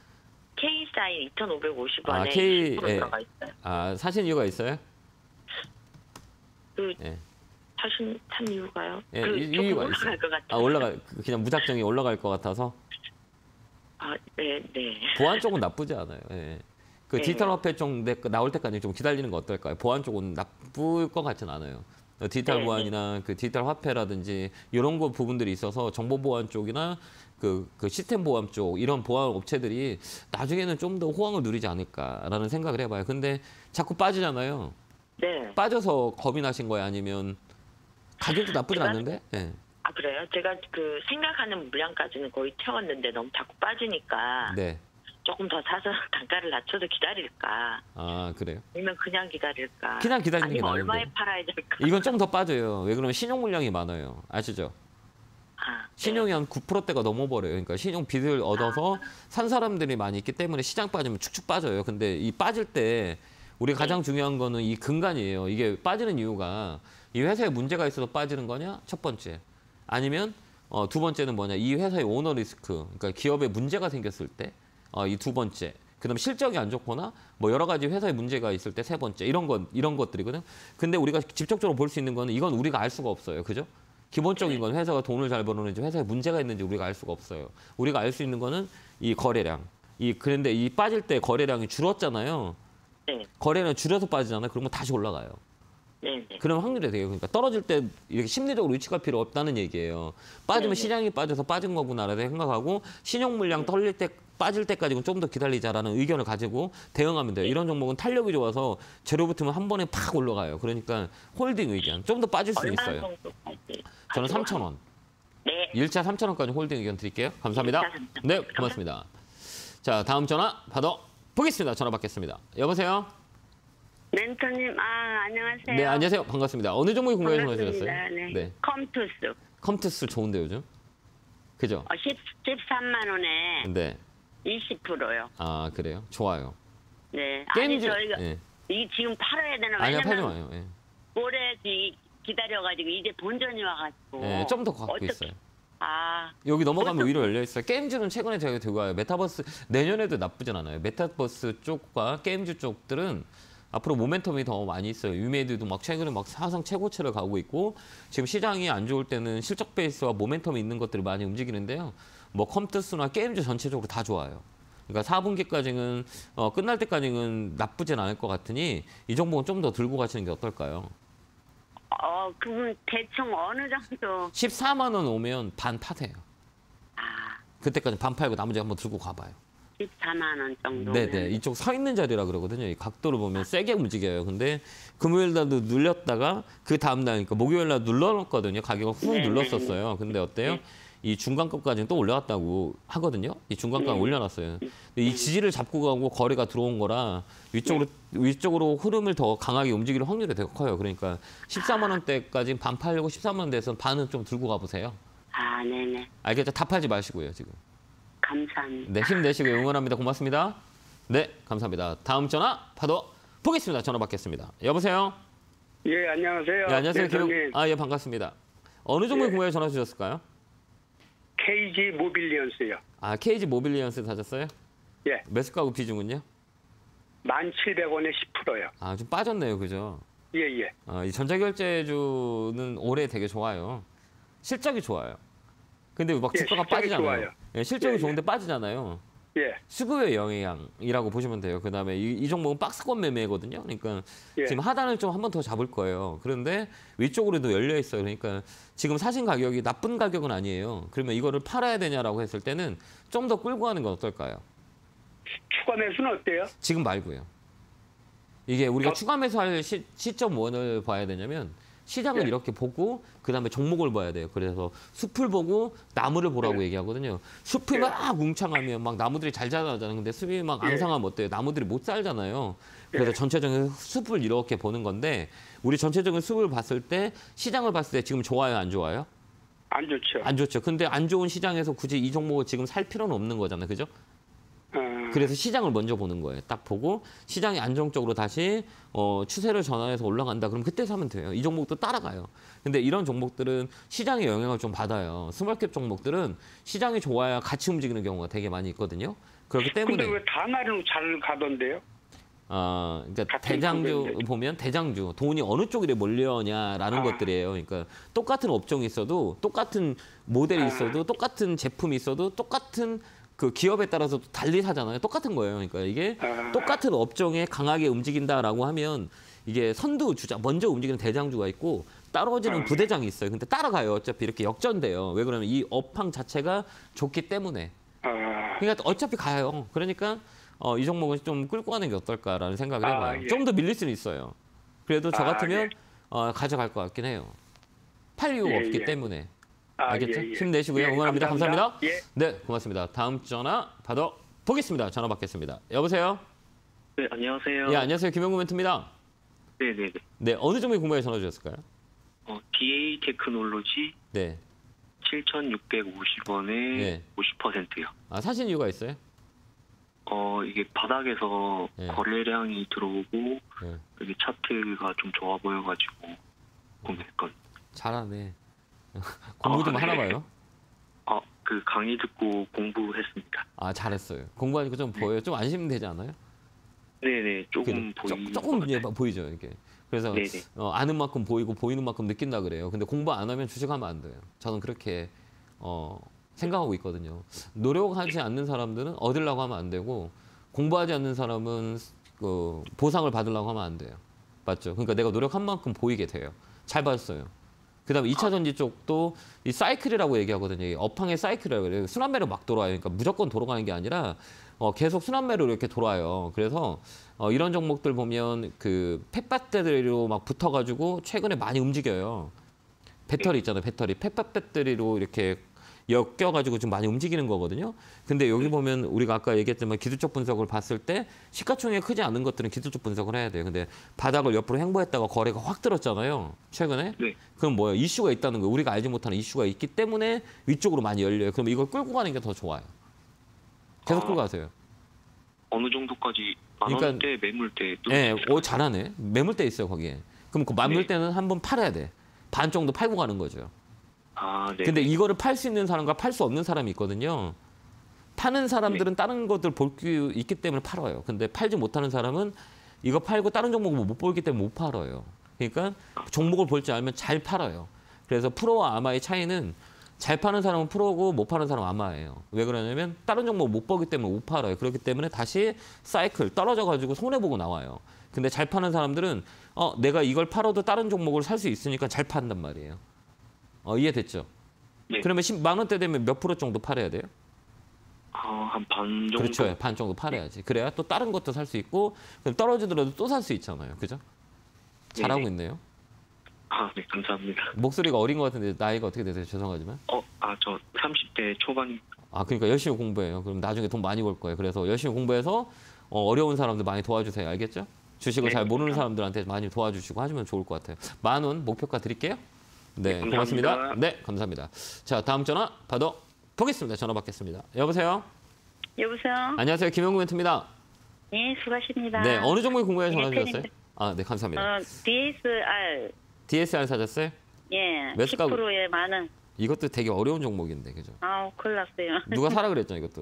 Speaker 3: K사인 이천오백오십 원에
Speaker 1: 아, K,
Speaker 3: 이십 퍼센트
Speaker 1: 예.
Speaker 3: 들어가 있어요.
Speaker 1: 아, 사신 이유가 있어요?
Speaker 3: 그
Speaker 1: 예.
Speaker 3: 사신 산 이유가요?
Speaker 1: 예,
Speaker 3: 그
Speaker 1: 이-
Speaker 3: 조금
Speaker 1: 이유가
Speaker 3: 올라갈
Speaker 1: 있어요.
Speaker 3: 것 같아요.
Speaker 1: 아, 올라가 그냥 무작정이 올라갈 것 같아서
Speaker 3: 아, 네, 네.
Speaker 1: 보안 쪽은 나쁘지 않아요. 예. 그
Speaker 3: 네.
Speaker 1: 디지털 화폐 쪽 내- 나올 때까지 좀 기다리는 거 어떨까요? 보안 쪽은 나쁠 것 같진 않아요. 어, 디지털
Speaker 3: 네,
Speaker 1: 보안이나 그 디지털 화폐라든지 이런 거 부분들이 있어서 정보 보안 쪽이나 그, 그 시스템 보안 쪽 이런 보안 업체들이 나중에는 좀 더 호황을 누리지 않을까라는 생각을 해봐요. 근데 자꾸 빠지잖아요.
Speaker 3: 네.
Speaker 1: 빠져서 겁이 나신 거예요? 아니면 가격도 나쁘진
Speaker 3: 제가-
Speaker 1: 않는데? 예.
Speaker 3: 아, 그래요? 제가 그 생각하는 물량까지는 거의 채웠는데 너무 자꾸 빠지니까
Speaker 1: 네.
Speaker 3: 조금 더 사서 단가를 낮춰서 기다릴까?
Speaker 1: 아, 그래요?
Speaker 3: 아니면 그냥 기다릴까?
Speaker 1: 그냥 기다리는 게
Speaker 3: 아니면
Speaker 1: 나은데.
Speaker 3: 얼마에 팔아야 될까?
Speaker 1: 이건 좀 더 빠져요. 왜 그러면 신용 물량이 많아요. 아시죠?
Speaker 3: 아, 네.
Speaker 1: 신용이 한 구 퍼센트대가 넘어버려요. 그러니까 신용 빚을 얻어서 산 사람들이 많이 있기 때문에 시장 빠지면 축축 빠져요. 근데 이 빠질 때 우리 가장 중요한 거는 이 근간이에요. 이게 빠지는 이유가 이 회사에 문제가 있어서 빠지는 거냐? 첫 번째. 아니면 어, 두 번째는 뭐냐? 이 회사의 오너 리스크. 그러니까 기업에 문제가 생겼을 때 어, 이 두 번째. 그다음 실적이 안 좋거나 뭐 여러 가지 회사에 문제가 있을 때 세 번째. 이런 것 이런 것들이거든. 근데 우리가 직접적으로 볼 수 있는 거는 이건 우리가 알 수가 없어요. 그죠? 기본적인 건 회사가 돈을 잘 버는지 회사에 문제가 있는지 우리가 알 수가 없어요. 우리가 알 수 있는 거는 이 거래량. 이 그런데 이 빠질 때 거래량이 줄었잖아요.
Speaker 3: 네,
Speaker 1: 거래량 줄여서 빠지잖아요. 그러면 다시 올라가요.
Speaker 3: 네, 네.
Speaker 1: 그런 확률이 돼요. 그러니까 떨어질 때 이렇게 심리적으로 위축할 필요 없다는 얘기예요. 빠지면
Speaker 3: 네네.
Speaker 1: 시장이 빠져서 빠진 거구나라고 생각하고 신용 물량 떨릴 때 빠질 때까지는 좀 더 기다리자라는 의견을 가지고 대응하면 돼요. 이런 종목은 탄력이 좋아서 재료 붙으면 한 번에 팍 올라가요. 그러니까 홀딩 의견. 좀 더 빠질 수
Speaker 3: 얼마
Speaker 1: 있어요.
Speaker 3: 정도까지?
Speaker 1: 저는
Speaker 3: 가지고
Speaker 1: 삼천 원.
Speaker 3: 네.
Speaker 1: 일 차 삼천 원까지 홀딩 의견 드릴게요. 감사합니다.
Speaker 3: 일 차 삼천 원.
Speaker 1: 네, 고맙습니다. 자, 다음 전화 받아 보겠습니다. 전화 받겠습니다. 여보세요?
Speaker 6: 멘토님, 아, 안녕하세요.
Speaker 1: 네, 안녕하세요. 반갑습니다. 어느 종목이 궁금해서 전화 주셨어요?
Speaker 6: 반갑습니다. 네.
Speaker 1: 네.
Speaker 6: 컴투스.
Speaker 1: 컴투스 좋은데 요즘? 그죠?
Speaker 6: 어, 십, 십삼만 원에
Speaker 1: 네.
Speaker 6: 이십 퍼센트요.
Speaker 1: 아, 그래요? 좋아요.
Speaker 6: 네.
Speaker 1: 게임
Speaker 6: 아니,
Speaker 1: 중
Speaker 6: 저희가
Speaker 1: 예.
Speaker 6: 이 지금 팔아야 되나?
Speaker 1: 아니야, 팔지
Speaker 6: 왜냐면
Speaker 1: 마요. 예.
Speaker 6: 올해 기, 기다려가지고 이제 본전이 와가지고.
Speaker 1: 예, 좀 더 갖고
Speaker 6: 어떻게-
Speaker 1: 있어요.
Speaker 3: 아,
Speaker 1: 여기 넘어가면 위로 열려 있어요. 게임주는 최근에 제가 들고 와요. 메타버스 내년에도 나쁘진 않아요. 메타버스 쪽과 게임주 쪽들은 앞으로 모멘텀이 더 많이 있어요. 유메이드도 막 최근에 막 사상 최고치를 가고 있고 지금 시장이 안 좋을 때는 실적 베이스와 모멘텀이 있는 것들이 많이 움직이는데요. 뭐 컴투스나 게임주 전체적으로 다 좋아요. 그러니까 사 분기까지는 어, 끝날 때까지는 나쁘진 않을 것 같으니 이 종목은 좀 더 들고 가시는 게 어떨까요?
Speaker 6: 어, 그분 대충 어느 정도?
Speaker 1: 십사만 원 오면 반 파세요.
Speaker 6: 아,
Speaker 1: 그때까지 반 팔고 나머지 한번 들고 가봐요.
Speaker 6: 십사만 원 정도.
Speaker 1: 네네. 이쪽 서 있는 자리라 그러거든요. 이 각도를 보면 세게 움직여요. 근데 금요일 날도 눌렸다가 그 다음날, 그러니까 목요일 날 눌러놨거든요. 가격을 훅
Speaker 6: 네,
Speaker 1: 눌렀었어요. 근데 어때요?
Speaker 6: 네.
Speaker 1: 이 중간급까지는 또 올라갔다고 하거든요. 이 중간급
Speaker 6: 네.
Speaker 1: 올려놨어요. 근데 이 지지를 잡고 가고 거래가 들어온 거라 위쪽으로 위쪽으로 흐름을 더 강하게 움직일 확률이 되게 커요. 그러니까 십사만 원대까지 반 팔려고 십사만 원대에서 반은 좀 들고 가보세요.
Speaker 6: 아, 네네.
Speaker 1: 알겠죠? 다 팔지 마시고요, 지금.
Speaker 6: 감사합니다.
Speaker 1: 네, 힘내시고요. 응원합니다. 고맙습니다. 네, 감사합니다. 다음 전화 받아 보겠습니다. 전화 받겠습니다. 여보세요?
Speaker 7: 예, 안녕하세요.
Speaker 1: 네, 안녕하세요.
Speaker 7: 네,
Speaker 1: 김용...
Speaker 7: 형님.
Speaker 1: 아, 예, 반갑습니다. 어느 종목
Speaker 7: 예.
Speaker 1: 궁금해 전화 주셨을까요?
Speaker 7: 케이지 모빌리언스요.
Speaker 1: 아, 케이지 모빌리언스 사셨어요?
Speaker 7: 예,
Speaker 1: 매수가구 비중은요?
Speaker 7: 만 칠백 원에 십 퍼센트요.
Speaker 1: 아, 좀 빠졌네요. 그죠?
Speaker 7: 예, 예.
Speaker 1: 아, 이 전자결제주는 올해 되게 좋아요. 실적이 좋아요. 근데 막
Speaker 7: 예,
Speaker 1: 주가가
Speaker 7: 실적이
Speaker 1: 빠지잖아요.
Speaker 7: 좋아요.
Speaker 1: 예, 실적이
Speaker 7: 예, 예.
Speaker 1: 좋은데 빠지잖아요.
Speaker 7: 예,
Speaker 1: 수급의 영향이라고 보시면 돼요. 그다음에 이, 이 종목은 박스권 매매거든요. 그러니까
Speaker 7: 예.
Speaker 1: 지금 하단을 좀 한 번 더 잡을 거예요. 그런데 위쪽으로도 열려 있어요. 그러니까 지금 사신 가격이 나쁜 가격은 아니에요. 그러면 이거를 팔아야 되냐라고 했을 때는 좀 더 끌고 가는 건 어떨까요?
Speaker 7: 추가 매수는 어때요?
Speaker 1: 지금 말고요. 이게 우리가
Speaker 7: 어?
Speaker 1: 추가 매수할 시, 시점 원을 봐야 되냐면 시장을
Speaker 7: 예.
Speaker 1: 이렇게 보고 그다음에 종목을 봐야 돼요. 그래서 숲을 보고 나무를 보라고
Speaker 7: 예.
Speaker 1: 얘기하거든요. 숲이
Speaker 7: 예.
Speaker 1: 막 웅창하면 막 나무들이 잘 자라잖아요. 근데 숲이 막
Speaker 7: 예.
Speaker 1: 앙상하면 어때요? 나무들이 못 살잖아요. 그래서
Speaker 7: 예.
Speaker 1: 전체적인 숲을 이렇게 보는 건데 우리 전체적인 숲을 봤을 때 시장을 봤을 때 지금 좋아요, 안 좋아요?
Speaker 7: 안 좋죠.
Speaker 1: 안 좋죠. 근데 안 좋은 시장에서 굳이 이 종목을 지금 살 필요는 없는 거잖아요. 그죠?
Speaker 7: 어,
Speaker 1: 그래서 시장을 먼저 보는 거예요. 딱 보고 시장이 안정적으로 다시 어, 추세를 전환해서 올라간다. 그럼 그때 사면 돼요. 이 종목도 따라가요. 근데 이런 종목들은 시장의 영향을 좀 받아요. 스몰캡 종목들은 시장이 좋아야 같이 움직이는 경우가 되게 많이 있거든요. 그렇기 때문에
Speaker 7: 근데 왜 다날은 잘 가던데요?
Speaker 1: 어, 그러니까
Speaker 7: 같은
Speaker 1: 대장주
Speaker 7: 구조인데.
Speaker 1: 보면 대장주 돈이 어느 쪽으로 몰려냐라는
Speaker 7: 아.
Speaker 1: 것들이에요. 그러니까 똑같은 업종이 있어도 똑같은 모델이
Speaker 7: 아.
Speaker 1: 있어도 똑같은 제품이 있어도 똑같은 그 기업에 따라서 달리 사잖아요. 똑같은 거예요. 그러니까 이게
Speaker 7: 아.
Speaker 1: 똑같은 업종에 강하게 움직인다라고 하면 이게 선두 주자 먼저 움직이는 대장주가 있고 떨어지는
Speaker 7: 아.
Speaker 1: 부대장이 있어요. 근데 따라가요. 어차피 이렇게 역전돼요. 왜 그러면 이 업황 자체가 좋기 때문에.
Speaker 7: 아,
Speaker 1: 그러니까 어차피 가요. 그러니까 어, 이 종목은 좀 끌고 가는 게 어떨까라는 생각을
Speaker 7: 아,
Speaker 1: 해봐요.
Speaker 7: 예.
Speaker 1: 좀 더 밀릴 수는 있어요. 그래도 저
Speaker 7: 아,
Speaker 1: 같으면
Speaker 7: 예.
Speaker 1: 어, 가져갈 것 같긴 해요. 팔 이유가
Speaker 7: 예,
Speaker 1: 없기
Speaker 7: 예.
Speaker 1: 때문에.
Speaker 7: 아,
Speaker 1: 알겠죠?
Speaker 7: 예, 예.
Speaker 1: 힘내시고요.
Speaker 7: 예,
Speaker 1: 응원합니다. 감사합니다.
Speaker 7: 예.
Speaker 1: 네, 고맙습니다. 다음 전화 받아 보겠습니다. 전화 받겠습니다. 여보세요?
Speaker 8: 네, 안녕하세요.
Speaker 1: 예, 안녕하세요. 김영구 멘트입니다.
Speaker 8: 네네네.
Speaker 1: 네, 어느 종목에 궁금해 전화 주셨을까요?
Speaker 8: 어, 디에이 테크놀로지
Speaker 1: 네.
Speaker 8: 칠천육백오십 원에
Speaker 1: 네.
Speaker 8: 오십 퍼센트요.
Speaker 1: 아, 사신 이유가 있어요?
Speaker 8: 어, 이게 바닥에서
Speaker 1: 네.
Speaker 8: 거래량이 들어오고,
Speaker 1: 네.
Speaker 8: 여기 차트가 좀 좋아 보여가지고, 구매했거든요.
Speaker 1: 잘하네. 공부 좀
Speaker 8: 아,
Speaker 1: 하나
Speaker 8: 네.
Speaker 1: 봐요.
Speaker 8: 어, 그 강의 듣고 공부했습니다.
Speaker 1: 아, 잘했어요. 공부하니까 좀 보여요. 좀 안심되지 않아요?
Speaker 8: 네네, 조금
Speaker 1: 그래,
Speaker 8: 보이.
Speaker 1: 조, 조금 예, 보이죠, 이렇게. 그래서
Speaker 8: 네네.
Speaker 1: 어, 아는 만큼 보이고 보이는 만큼 느낀다 그래요. 근데 공부 안 하면 주식하면 안 돼요. 저는 그렇게 어, 생각하고 있거든요. 노력하지 않는 사람들은 얻으려고 하면 안 되고 공부하지 않는 사람은 그 보상을 받으려고 하면 안 돼요. 맞죠? 그러니까 내가 노력한 만큼 보이게 돼요. 잘 봤어요. 그다음에 이 차 전지 쪽도 이 사이클이라고 얘기하거든요. 이 업황의 사이클이라고 해요. 순환매로 막 돌아요. 그러니까 무조건 돌아가는 게 아니라 어, 계속 순환매로 이렇게 돌아요. 그래서 어, 이런 종목들 보면 그 펫배터리로 막 붙어가지고 최근에 많이 움직여요. 배터리 있잖아요. 배터리. 펫 배터리로 이렇게 엮여가지고 좀 많이 움직이는 거거든요. 근데 여기 보면 우리가 아까 얘기했지만 기술적 분석을 봤을 때 시가총액이 크지 않은 것들은 기술적 분석을 해야 돼요. 근데 바닥을 옆으로 횡보했다가 거래가 확 들었잖아요. 최근에.
Speaker 8: 네.
Speaker 1: 그럼 뭐예요? 이슈가 있다는 거예요. 우리가 알지 못하는 이슈가 있기 때문에 위쪽으로 많이 열려요. 그럼 이걸 끌고 가는 게 더 좋아요. 계속
Speaker 8: 아.
Speaker 1: 끌고 가세요.
Speaker 8: 어느 정도까지 만
Speaker 1: 그러니까-
Speaker 8: 원대 매물대 또
Speaker 1: 예, 오 잘하네. 매물대 있어요 거기에. 그럼 그 매물대는 한번 팔아야 돼. 반 정도 팔고 가는 거죠.
Speaker 8: 아, 네.
Speaker 1: 근데 이거를 팔 수 있는 사람과 팔 수 없는 사람이 있거든요. 파는 사람들은 다른 것들 볼 수 있기 때문에 팔아요. 근데 팔지 못하는 사람은 이거 팔고 다른 종목을 못 보기 때문에 못 팔아요. 그러니까 종목을 볼 줄 알면 잘 팔아요. 그래서 프로와 아마의 차이는 잘 파는 사람은 프로고 못 파는 사람은 아마예요. 왜 그러냐면 다른 종목 못 보기 때문에 못 팔아요. 그렇기 때문에 다시 사이클 떨어져가지고 손해보고 나와요. 근데 잘 파는 사람들은 어 내가 이걸 팔아도 다른 종목을 살 수 있으니까 잘 판단 말이에요. 어, 이해됐죠?
Speaker 8: 네.
Speaker 1: 그러면 십 만 원대 되면 몇 프로 정도 팔아야 돼요?
Speaker 8: 아, 한 반 정도.
Speaker 1: 그렇죠. 반 정도 팔아야지. 그래야 또 다른 것도 살 수 있고 그럼 떨어지더라도 또 살 수 있잖아요. 그죠? 잘하고
Speaker 8: 네네.
Speaker 1: 있네요.
Speaker 8: 아, 네, 감사합니다.
Speaker 1: 목소리가 어린 것 같은데 나이가 어떻게 되세요? 죄송하지만.
Speaker 8: 어, 아, 저 삼십 대 초반.
Speaker 1: 아, 그러니까 열심히 공부해요. 그럼 나중에 돈 많이 벌 거예요. 그래서 열심히 공부해서 어, 어려운 사람들 많이 도와주세요. 알겠죠? 주식을
Speaker 8: 네,
Speaker 1: 잘 모르는
Speaker 8: 감사합니다.
Speaker 1: 사람들한테 많이 도와주시고 하시면 좋을 것 같아요. 만 원 목표가 드릴게요. 네,
Speaker 8: 네,
Speaker 1: 고맙습니다.
Speaker 8: 감사합니다.
Speaker 1: 네, 감사합니다. 자, 다음 전화 받아 보겠습니다. 전화 받겠습니다. 여보세요?
Speaker 6: 여보세요?
Speaker 1: 안녕하세요. 김영구 멘트입니다.
Speaker 6: 네, 수고하십니다.
Speaker 1: 네, 어느 종목에 궁금해서 전화
Speaker 6: 네,
Speaker 1: 주셨어요? 아, 네, 감사합니다.
Speaker 6: 어, 디에스알,
Speaker 1: 디에스알 사셨어요?
Speaker 6: 예,
Speaker 1: 몇
Speaker 6: 십
Speaker 1: 가구?
Speaker 6: 퍼센트에 만 원.
Speaker 1: 이것도 되게 어려운 종목인데, 그죠?
Speaker 6: 아우, 큰일 났어요.
Speaker 1: 누가 사라 그랬죠, 이것도.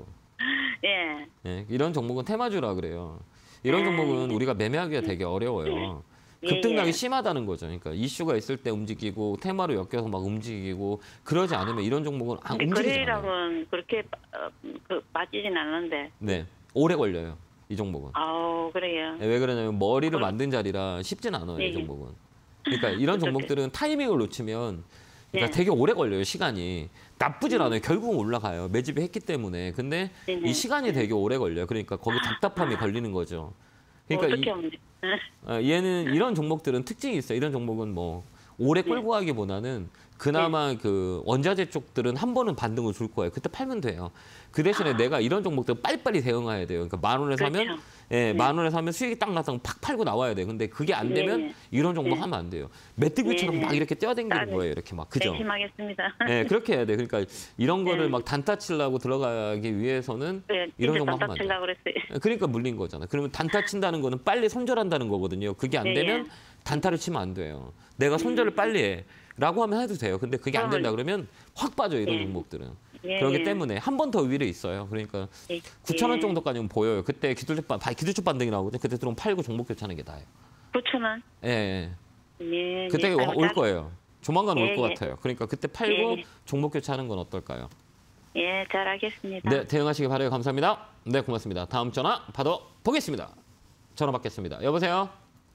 Speaker 6: 예.
Speaker 1: 예, 이런 종목은 테마주라 그래요. 이런 종목은 우리가 매매하기가 되게 어려워요.
Speaker 6: 예,
Speaker 1: 급등락이
Speaker 6: 예.
Speaker 1: 심하다는 거죠. 그러니까 이슈가 있을 때 움직이고 테마로 엮여서 막 움직이고 그러지 않으면 이런 종목은 안
Speaker 6: 근데
Speaker 1: 움직이지 않아요.
Speaker 6: 거래량은 그렇게 어, 그, 빠지진 않는데.
Speaker 1: 네, 오래 걸려요. 이 종목은.
Speaker 6: 아우, 그래요.
Speaker 1: 예, 왜 그러냐면 머리를 만든 자리라 쉽진 않아요.
Speaker 6: 예,
Speaker 1: 이
Speaker 6: 예.
Speaker 1: 종목은. 그러니까 이런
Speaker 6: 어떡해.
Speaker 1: 종목들은 타이밍을 놓치면 그러니까
Speaker 6: 네.
Speaker 1: 되게 오래 걸려요. 시간이. 나쁘진 않아요. 결국은 올라가요. 매집이 했기 때문에. 근데
Speaker 6: 네네.
Speaker 1: 이 시간이 되게 오래 걸려요. 그러니까 거기 답답함이 걸리는 거죠. 그러니까
Speaker 6: 어떻게
Speaker 1: 이,
Speaker 6: 하면 돼?
Speaker 1: 어, 얘는 이런 종목들은 특징이 있어요. 이런 종목은 뭐 오래
Speaker 6: 네.
Speaker 1: 끌고 가기보다는 그나마 그 원자재 쪽들은 한 번은 반등을 줄 거예요. 그때 팔면 돼요. 그 대신에 내가 이런 종목들 빨리빨리 대응해야 돼요. 그러니까 만 원에 사면
Speaker 6: 그렇죠.
Speaker 1: 예,
Speaker 6: 네.
Speaker 1: 만 원에 사면 수익이 딱 나서 팍 팔고 나와야 돼. 근데 그게 안 되면
Speaker 6: 네.
Speaker 1: 이런 종목
Speaker 6: 네.
Speaker 1: 하면 안 돼요. 메뚜기처럼
Speaker 6: 네.
Speaker 1: 막 이렇게 뛰어댕기는
Speaker 6: 나는
Speaker 1: 거예요. 이렇게 막 그죠?
Speaker 6: 열심하겠습니다.
Speaker 1: 예, 그렇게 해야 돼. 그러니까 이런 거를
Speaker 6: 네.
Speaker 1: 막 단타 치려고 들어가기 위해서는
Speaker 6: 네,
Speaker 1: 이런
Speaker 6: 이제
Speaker 1: 종목 하면
Speaker 6: 답답
Speaker 1: 안 돼.
Speaker 6: 치려고 그랬어요.
Speaker 1: 그러니까 물린 거잖아. 그러면 단타 친다는 거는 빨리 손절한다는 거거든요. 그게 안
Speaker 6: 네,
Speaker 1: 되면
Speaker 6: 예.
Speaker 1: 단타를 치면 안 돼요. 내가 손절을 빨리 해. 라고 하면 해도 돼요. 근데 그게 안 된다
Speaker 6: 그러면-
Speaker 1: 그러면 확 빠져요. 이런
Speaker 6: 예.
Speaker 1: 종목들은.
Speaker 6: 예,
Speaker 1: 그렇기
Speaker 6: 예.
Speaker 1: 때문에 한 번 더 위로 있어요. 그러니까
Speaker 6: 예.
Speaker 1: 구천 원
Speaker 6: 예.
Speaker 1: 정도까지는 보여요. 그때 기술적 반, 기술적 반등이 나오거든요. 그때 들어오면 팔고 종목 교체하는 게 나아요.
Speaker 6: 구천 원?
Speaker 1: 예, 예.
Speaker 6: 예.
Speaker 1: 그때
Speaker 6: 예.
Speaker 1: 와-
Speaker 6: 아이고,
Speaker 1: 올
Speaker 6: 나-
Speaker 1: 거예요. 조만간 올
Speaker 6: 예,
Speaker 1: 것
Speaker 6: 예.
Speaker 1: 같아요. 그러니까 그때 팔고
Speaker 6: 예.
Speaker 1: 종목 교체하는 건 어떨까요?
Speaker 6: 예, 잘 알겠습니다.
Speaker 1: 네, 대응하시기 바라요. 감사합니다. 네, 고맙습니다. 다음 전화 받아 보겠습니다. 전화 받겠습니다. 여보세요?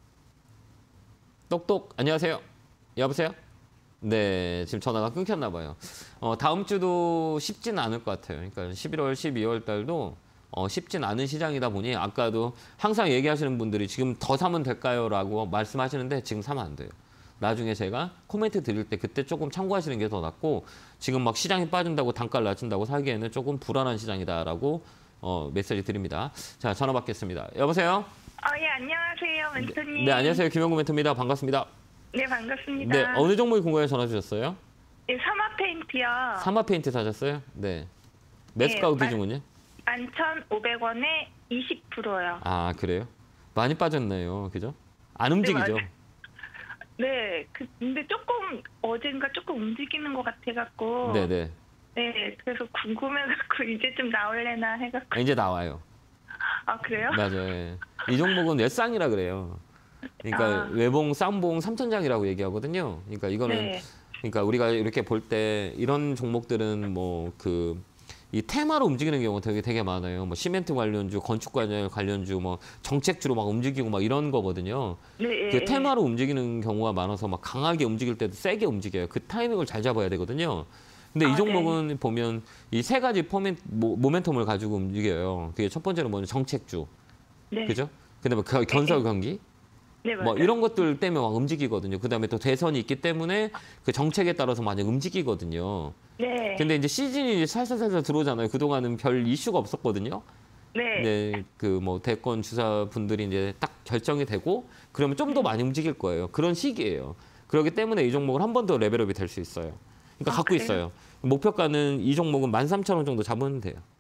Speaker 1: 똑똑, 안녕하세요. 여보세요? 네, 지금 전화가 끊겼나 봐요. 어, 다음 주도 쉽지는 않을 것 같아요. 그러니까 십일월, 십이월 달도 어, 쉽진 않은 시장이다 보니 아까도 항상 얘기하시는 분들이 지금 더 사면 될까요? 라고 말씀하시는데 지금 사면 안 돼요. 나중에 제가 코멘트 드릴 때 그때 조금 참고하시는 게 더 낫고 지금 막 시장이 빠진다고 단가를 낮춘다고 사기에는 조금 불안한 시장이다라고 어, 메시지 드립니다. 자, 전화 받겠습니다. 여보세요?
Speaker 9: 어, 예, 안녕하세요, 멘토님.
Speaker 1: 네, 안녕하세요. 김영구 멘토입니다. 반갑습니다.
Speaker 9: 네, 반갑습니다.
Speaker 1: 네, 어느 종목이 궁금해 전화 주셨어요?
Speaker 9: 예, 사마 페인트요.
Speaker 1: 사마 페인트 사셨어요? 네. 매수가구
Speaker 9: 네,
Speaker 1: 기준은요?
Speaker 9: 만 천오백 원에 이십 퍼센트요.
Speaker 1: 아, 그래요? 많이 빠졌네요. 그죠? 안 움직이죠?
Speaker 9: 맞아요. 네, 그, 근데 조금, 어젠가 조금 움직이는 것 같아갖고.
Speaker 1: 네네.
Speaker 9: 네, 그래서 궁금해갖고 이제 좀 나올래나 해갖고.
Speaker 1: 이제 나와요.
Speaker 9: 아, 그래요?
Speaker 1: 맞아요. 예. 이 종목은 외쌍이라 그래요. 그러니까
Speaker 9: 아.
Speaker 1: 외봉, 쌍봉, 삼천장이라고 얘기하거든요. 그러니까 이거는
Speaker 9: 네.
Speaker 1: 그러니까 우리가 이렇게 볼 때 이런 종목들은 뭐 그 이 테마로 움직이는 경우가 되게 되게 많아요. 뭐 시멘트 관련주, 건축 관련 관련주, 뭐 정책주로 막 움직이고 막 이런 거거든요.
Speaker 9: 네,
Speaker 1: 그
Speaker 9: 예,
Speaker 1: 테마로 움직이는 경우가 많아서 막 강하게 움직일 때도 세게 움직여요. 그 타이밍을 잘 잡아야 되거든요. 근데 이
Speaker 9: 아,
Speaker 1: 종목은
Speaker 9: 네.
Speaker 1: 보면 이 세 가지 포멘, 모, 모멘텀을 가지고 움직여요. 그게 첫 번째는 뭐냐 정책주,
Speaker 9: 네.
Speaker 1: 그죠? 그다음에 그 건설 경기,
Speaker 9: 네, 맞아요.
Speaker 1: 뭐 이런 것들 때문에 막 움직이거든요. 그다음에 또 대선이 있기 때문에 그 정책에 따라서 많이 움직이거든요.
Speaker 9: 네.
Speaker 1: 근데 이제 시즌이 이제 살살살살 들어오잖아요. 그동안은 별 이슈가 없었거든요.
Speaker 9: 네.
Speaker 1: 네, 그 뭐 대권 주사 분들이 이제 딱 결정이 되고 그러면 좀 더 많이 움직일 거예요. 그런 시기예요. 그렇기 때문에 이 종목을 한 번 더 레벨업이 될 수 있어요. 그러니까
Speaker 9: 아,
Speaker 1: 갖고
Speaker 9: 그래요?
Speaker 1: 있어요. 목표가는 이 종목은 만 삼천 원 정도 잡으면 돼요.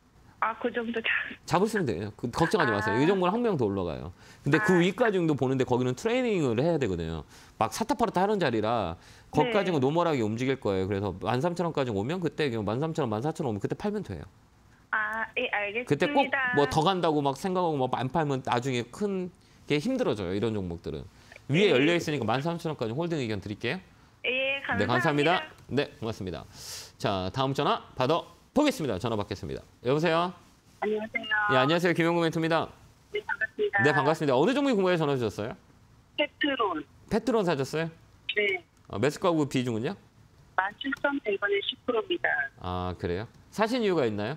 Speaker 9: 아, 그 정도 자.
Speaker 1: 잡으시면 돼요. 그, 걱정하지 마세요. 이 종목은 한 명 더 올라가요. 근데 그
Speaker 9: 아.
Speaker 1: 위까지도 보는데 거기는 트레이닝을 해야 되거든요. 막 사타파르타 하는 자리라 거기까지는
Speaker 9: 네.
Speaker 1: 노멀하게 움직일 거예요. 그래서 만 삼천 원까지 오면 그때 만 삼천 원, 만 사천 원 오면 그때 팔면 돼요.
Speaker 9: 아, 예, 알겠습니다.
Speaker 1: 그때 꼭 뭐 더 간다고 막 생각하고 막 안 팔면 나중에 큰 게 힘들어져요. 이런 종목들은. 위에
Speaker 9: 네.
Speaker 1: 열려 있으니까 만 삼천 원까지 홀딩 의견 드릴게요.
Speaker 9: 예, 감사합니다.
Speaker 1: 네, 감사합니다. 네, 고맙습니다. 자, 다음 전화 받아 보겠습니다. 전화 받겠습니다. 여보세요?
Speaker 9: 안녕하세요.
Speaker 1: 예, 안녕하세요. 김영구 멘토입니다.
Speaker 9: 네, 반갑습니다.
Speaker 1: 네, 반갑습니다. 어느 종목이 궁금해 전화 주셨어요?
Speaker 9: 페트롤.
Speaker 1: 페트론 사셨어요?
Speaker 9: 네,
Speaker 1: 어, 매수가구 비중은요?
Speaker 9: 만 칠천백 원에 십 퍼센트입니다.
Speaker 1: 아, 그래요? 사신 이유가 있나요?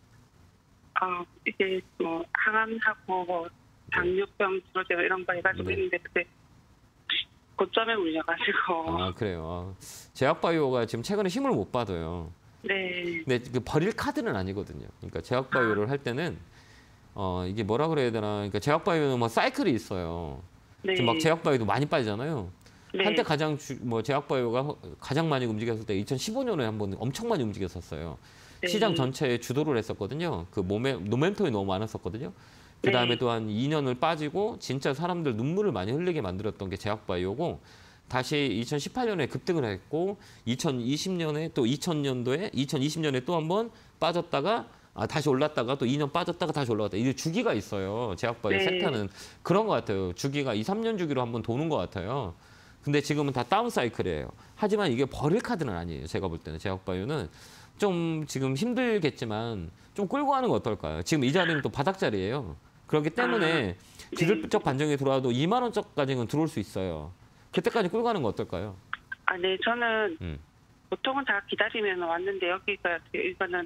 Speaker 9: 아, 이게 뭐 항암하고 뭐 당뇨병 치료제 이런 거 해가지고
Speaker 1: 네.
Speaker 9: 했는데 그때 고점에 물려가지고.
Speaker 1: 아, 그래요. 아, 제약바이오가 지금 최근에 힘을 못 받아요.
Speaker 9: 네.
Speaker 1: 근데 그 버릴 카드는 아니거든요. 그러니까 제약바이오를 할 때는 어, 이게 뭐라 그래야 되나? 그러니까 제약바이오는 뭐 사이클이 있어요.
Speaker 9: 네.
Speaker 1: 지금 막 제약바이오도 많이 빠지잖아요.
Speaker 9: 네.
Speaker 1: 한때 가장 주, 뭐 제약바이오가 가장 많이 움직였을 때 이천십오 년에 한번 엄청 많이 움직였었어요.
Speaker 9: 네.
Speaker 1: 시장 전체에 주도를 했었거든요. 그 몸에 노멘토이 너무 많았었거든요. 그 다음에
Speaker 9: 네.
Speaker 1: 또 한 이 년을 빠지고 진짜 사람들 눈물을 많이 흘리게 만들었던 게 제약바이오고 다시 이천십팔 년에 급등을 했고 이천이십 년에 또 이천 년도에 이천이십 년에 또 한번 빠졌다가 아, 다시 올랐다가 또 이 년 빠졌다가 다시 올라갔다. 이게 주기가 있어요. 제약바이오
Speaker 9: 네.
Speaker 1: 섹터는 그런 것 같아요. 주기가 이, 삼 년 주기로 한번 도는 것 같아요. 근데 지금은 다 다운 사이클이에요. 하지만 이게 버릴 카드는 아니에요. 제가 볼 때는 제약바이오는 좀 지금 힘들겠지만 좀 끌고 가는 거 어떨까요? 지금 이 자리는 또 바닥 자리예요. 그렇기 때문에
Speaker 9: 아,
Speaker 1: 기술적 반등이 들어와도 이만 원짜리까지는 들어올 수 있어요. 그때까지 끌고 가는 거 어떨까요?
Speaker 9: 아, 네, 저는
Speaker 1: 음.
Speaker 9: 보통은 다 기다리면 왔는데 여기가 이거는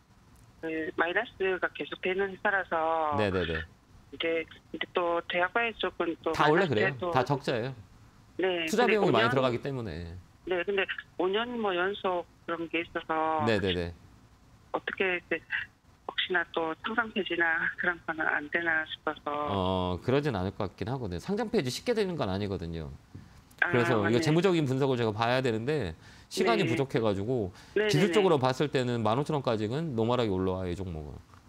Speaker 9: 그 마이너스가 계속 되는 회사라서
Speaker 1: 네네네.
Speaker 9: 이제 근데 또 대학바이오 쪽은 또
Speaker 1: 다 원래 그래요.
Speaker 9: 마이너스에도-
Speaker 1: 다 적자예요.
Speaker 9: 네,
Speaker 1: 투자
Speaker 9: 근데
Speaker 1: 비용이 많이
Speaker 9: 오 년
Speaker 1: 들어가기 때문에.
Speaker 9: 네, 근데 오 년 뭐 연속 그런 게 있어서
Speaker 1: 네네네.
Speaker 9: 어떻게 이제 혹시나 또 상장 폐지나 그런 거는 안 되나 싶어서.
Speaker 1: 어 그러진 않을 것 같긴 하거든요. 상장 폐지 쉽게 되는 건 아니거든요.
Speaker 9: 아,
Speaker 1: 그래서 이거
Speaker 9: 맞네.
Speaker 1: 재무적인 분석을 제가 봐야 되는데 시간이
Speaker 9: 네.
Speaker 1: 부족해가지고
Speaker 9: 네네네.
Speaker 1: 기술적으로 봤을 때는 만 오천 원까지는 노멀하게 올라와요, 이 종목은.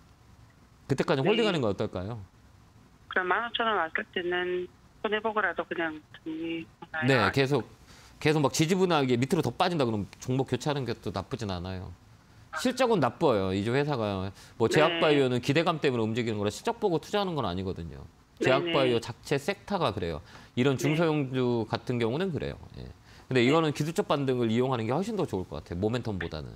Speaker 1: 그때까지
Speaker 9: 네.
Speaker 1: 홀딩하는 거 어떨까요?
Speaker 9: 그럼 만 오천 원 왔을 때는 손해보고라도 그냥 정리하나요?
Speaker 1: 네, 계속 계속 막 지지분하게 밑으로 더 빠진다 그러면 종목 교체하는 게 또 나쁘진 않아요. 실적은 나빠요. 이 회사가 뭐
Speaker 9: 네.
Speaker 1: 제약바이오는 기대감 때문에 움직이는 거라 실적 보고 투자하는 건 아니거든요. 제약바이오
Speaker 9: 네네.
Speaker 1: 자체 섹터가 그래요. 이런 중소형주 같은 경우는 그래요. 예. 근데 이거는 기술적 반등을 이용하는 게 훨씬 더 좋을 것 같아요. 모멘텀보다는.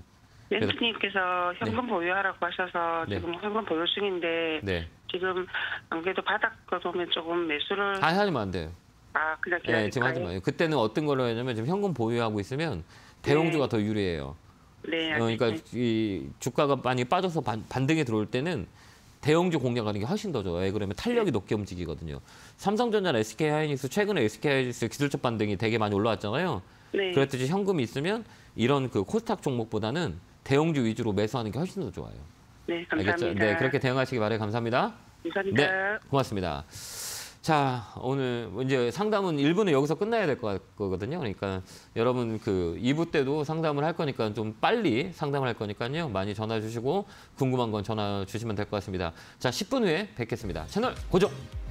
Speaker 9: 멘토님께서 현금 보유하라고 하셔서
Speaker 1: 네.
Speaker 9: 지금 현금 보유 중인데
Speaker 1: 네.
Speaker 9: 지금 안 그래도 바닥 거두면 조금 매수를
Speaker 1: 아, 하지면 안 돼요.
Speaker 9: 아 그냥 기다릴까요?
Speaker 1: 예, 지금 하지 마요. 그때는 어떤 걸로 하냐면 지금 현금 보유하고 있으면 대형주가
Speaker 9: 네.
Speaker 1: 더 유리해요.
Speaker 9: 네,
Speaker 1: 어, 그러니까
Speaker 9: 알겠습니다.
Speaker 1: 이 주가가 많이 빠져서 반, 반등이 들어올 때는 대형주 공략하는 게 훨씬 더 좋아요. 왜 그러면 탄력이 높게 움직이거든요. 삼성전자나 에스케이하이닉스 최근에 에스케이하이닉스 기술적 반등이 되게 많이 올라왔잖아요.
Speaker 9: 네.
Speaker 1: 그랬듯이 현금이 있으면 이런 그 코스닥 종목보다는 대형주 위주로 매수하는 게 훨씬 더 좋아요.
Speaker 9: 네, 감사합니다.
Speaker 1: 알겠죠? 네, 그렇게 대응하시기 바라요. 감사합니다.
Speaker 9: 감사합니다.
Speaker 1: 네, 고맙습니다. 자, 오늘 이제 상담은 일 부는 여기서 끝나야 될 것 같거든요. 그러니까 여러분 그 이 부 때도 상담을 할 거니까 좀 빨리 상담을 할 거니까요. 많이 전화 주시고 궁금한 건 전화 주시면 될 것 같습니다. 자, 십 분 후에 뵙겠습니다. 채널 고정!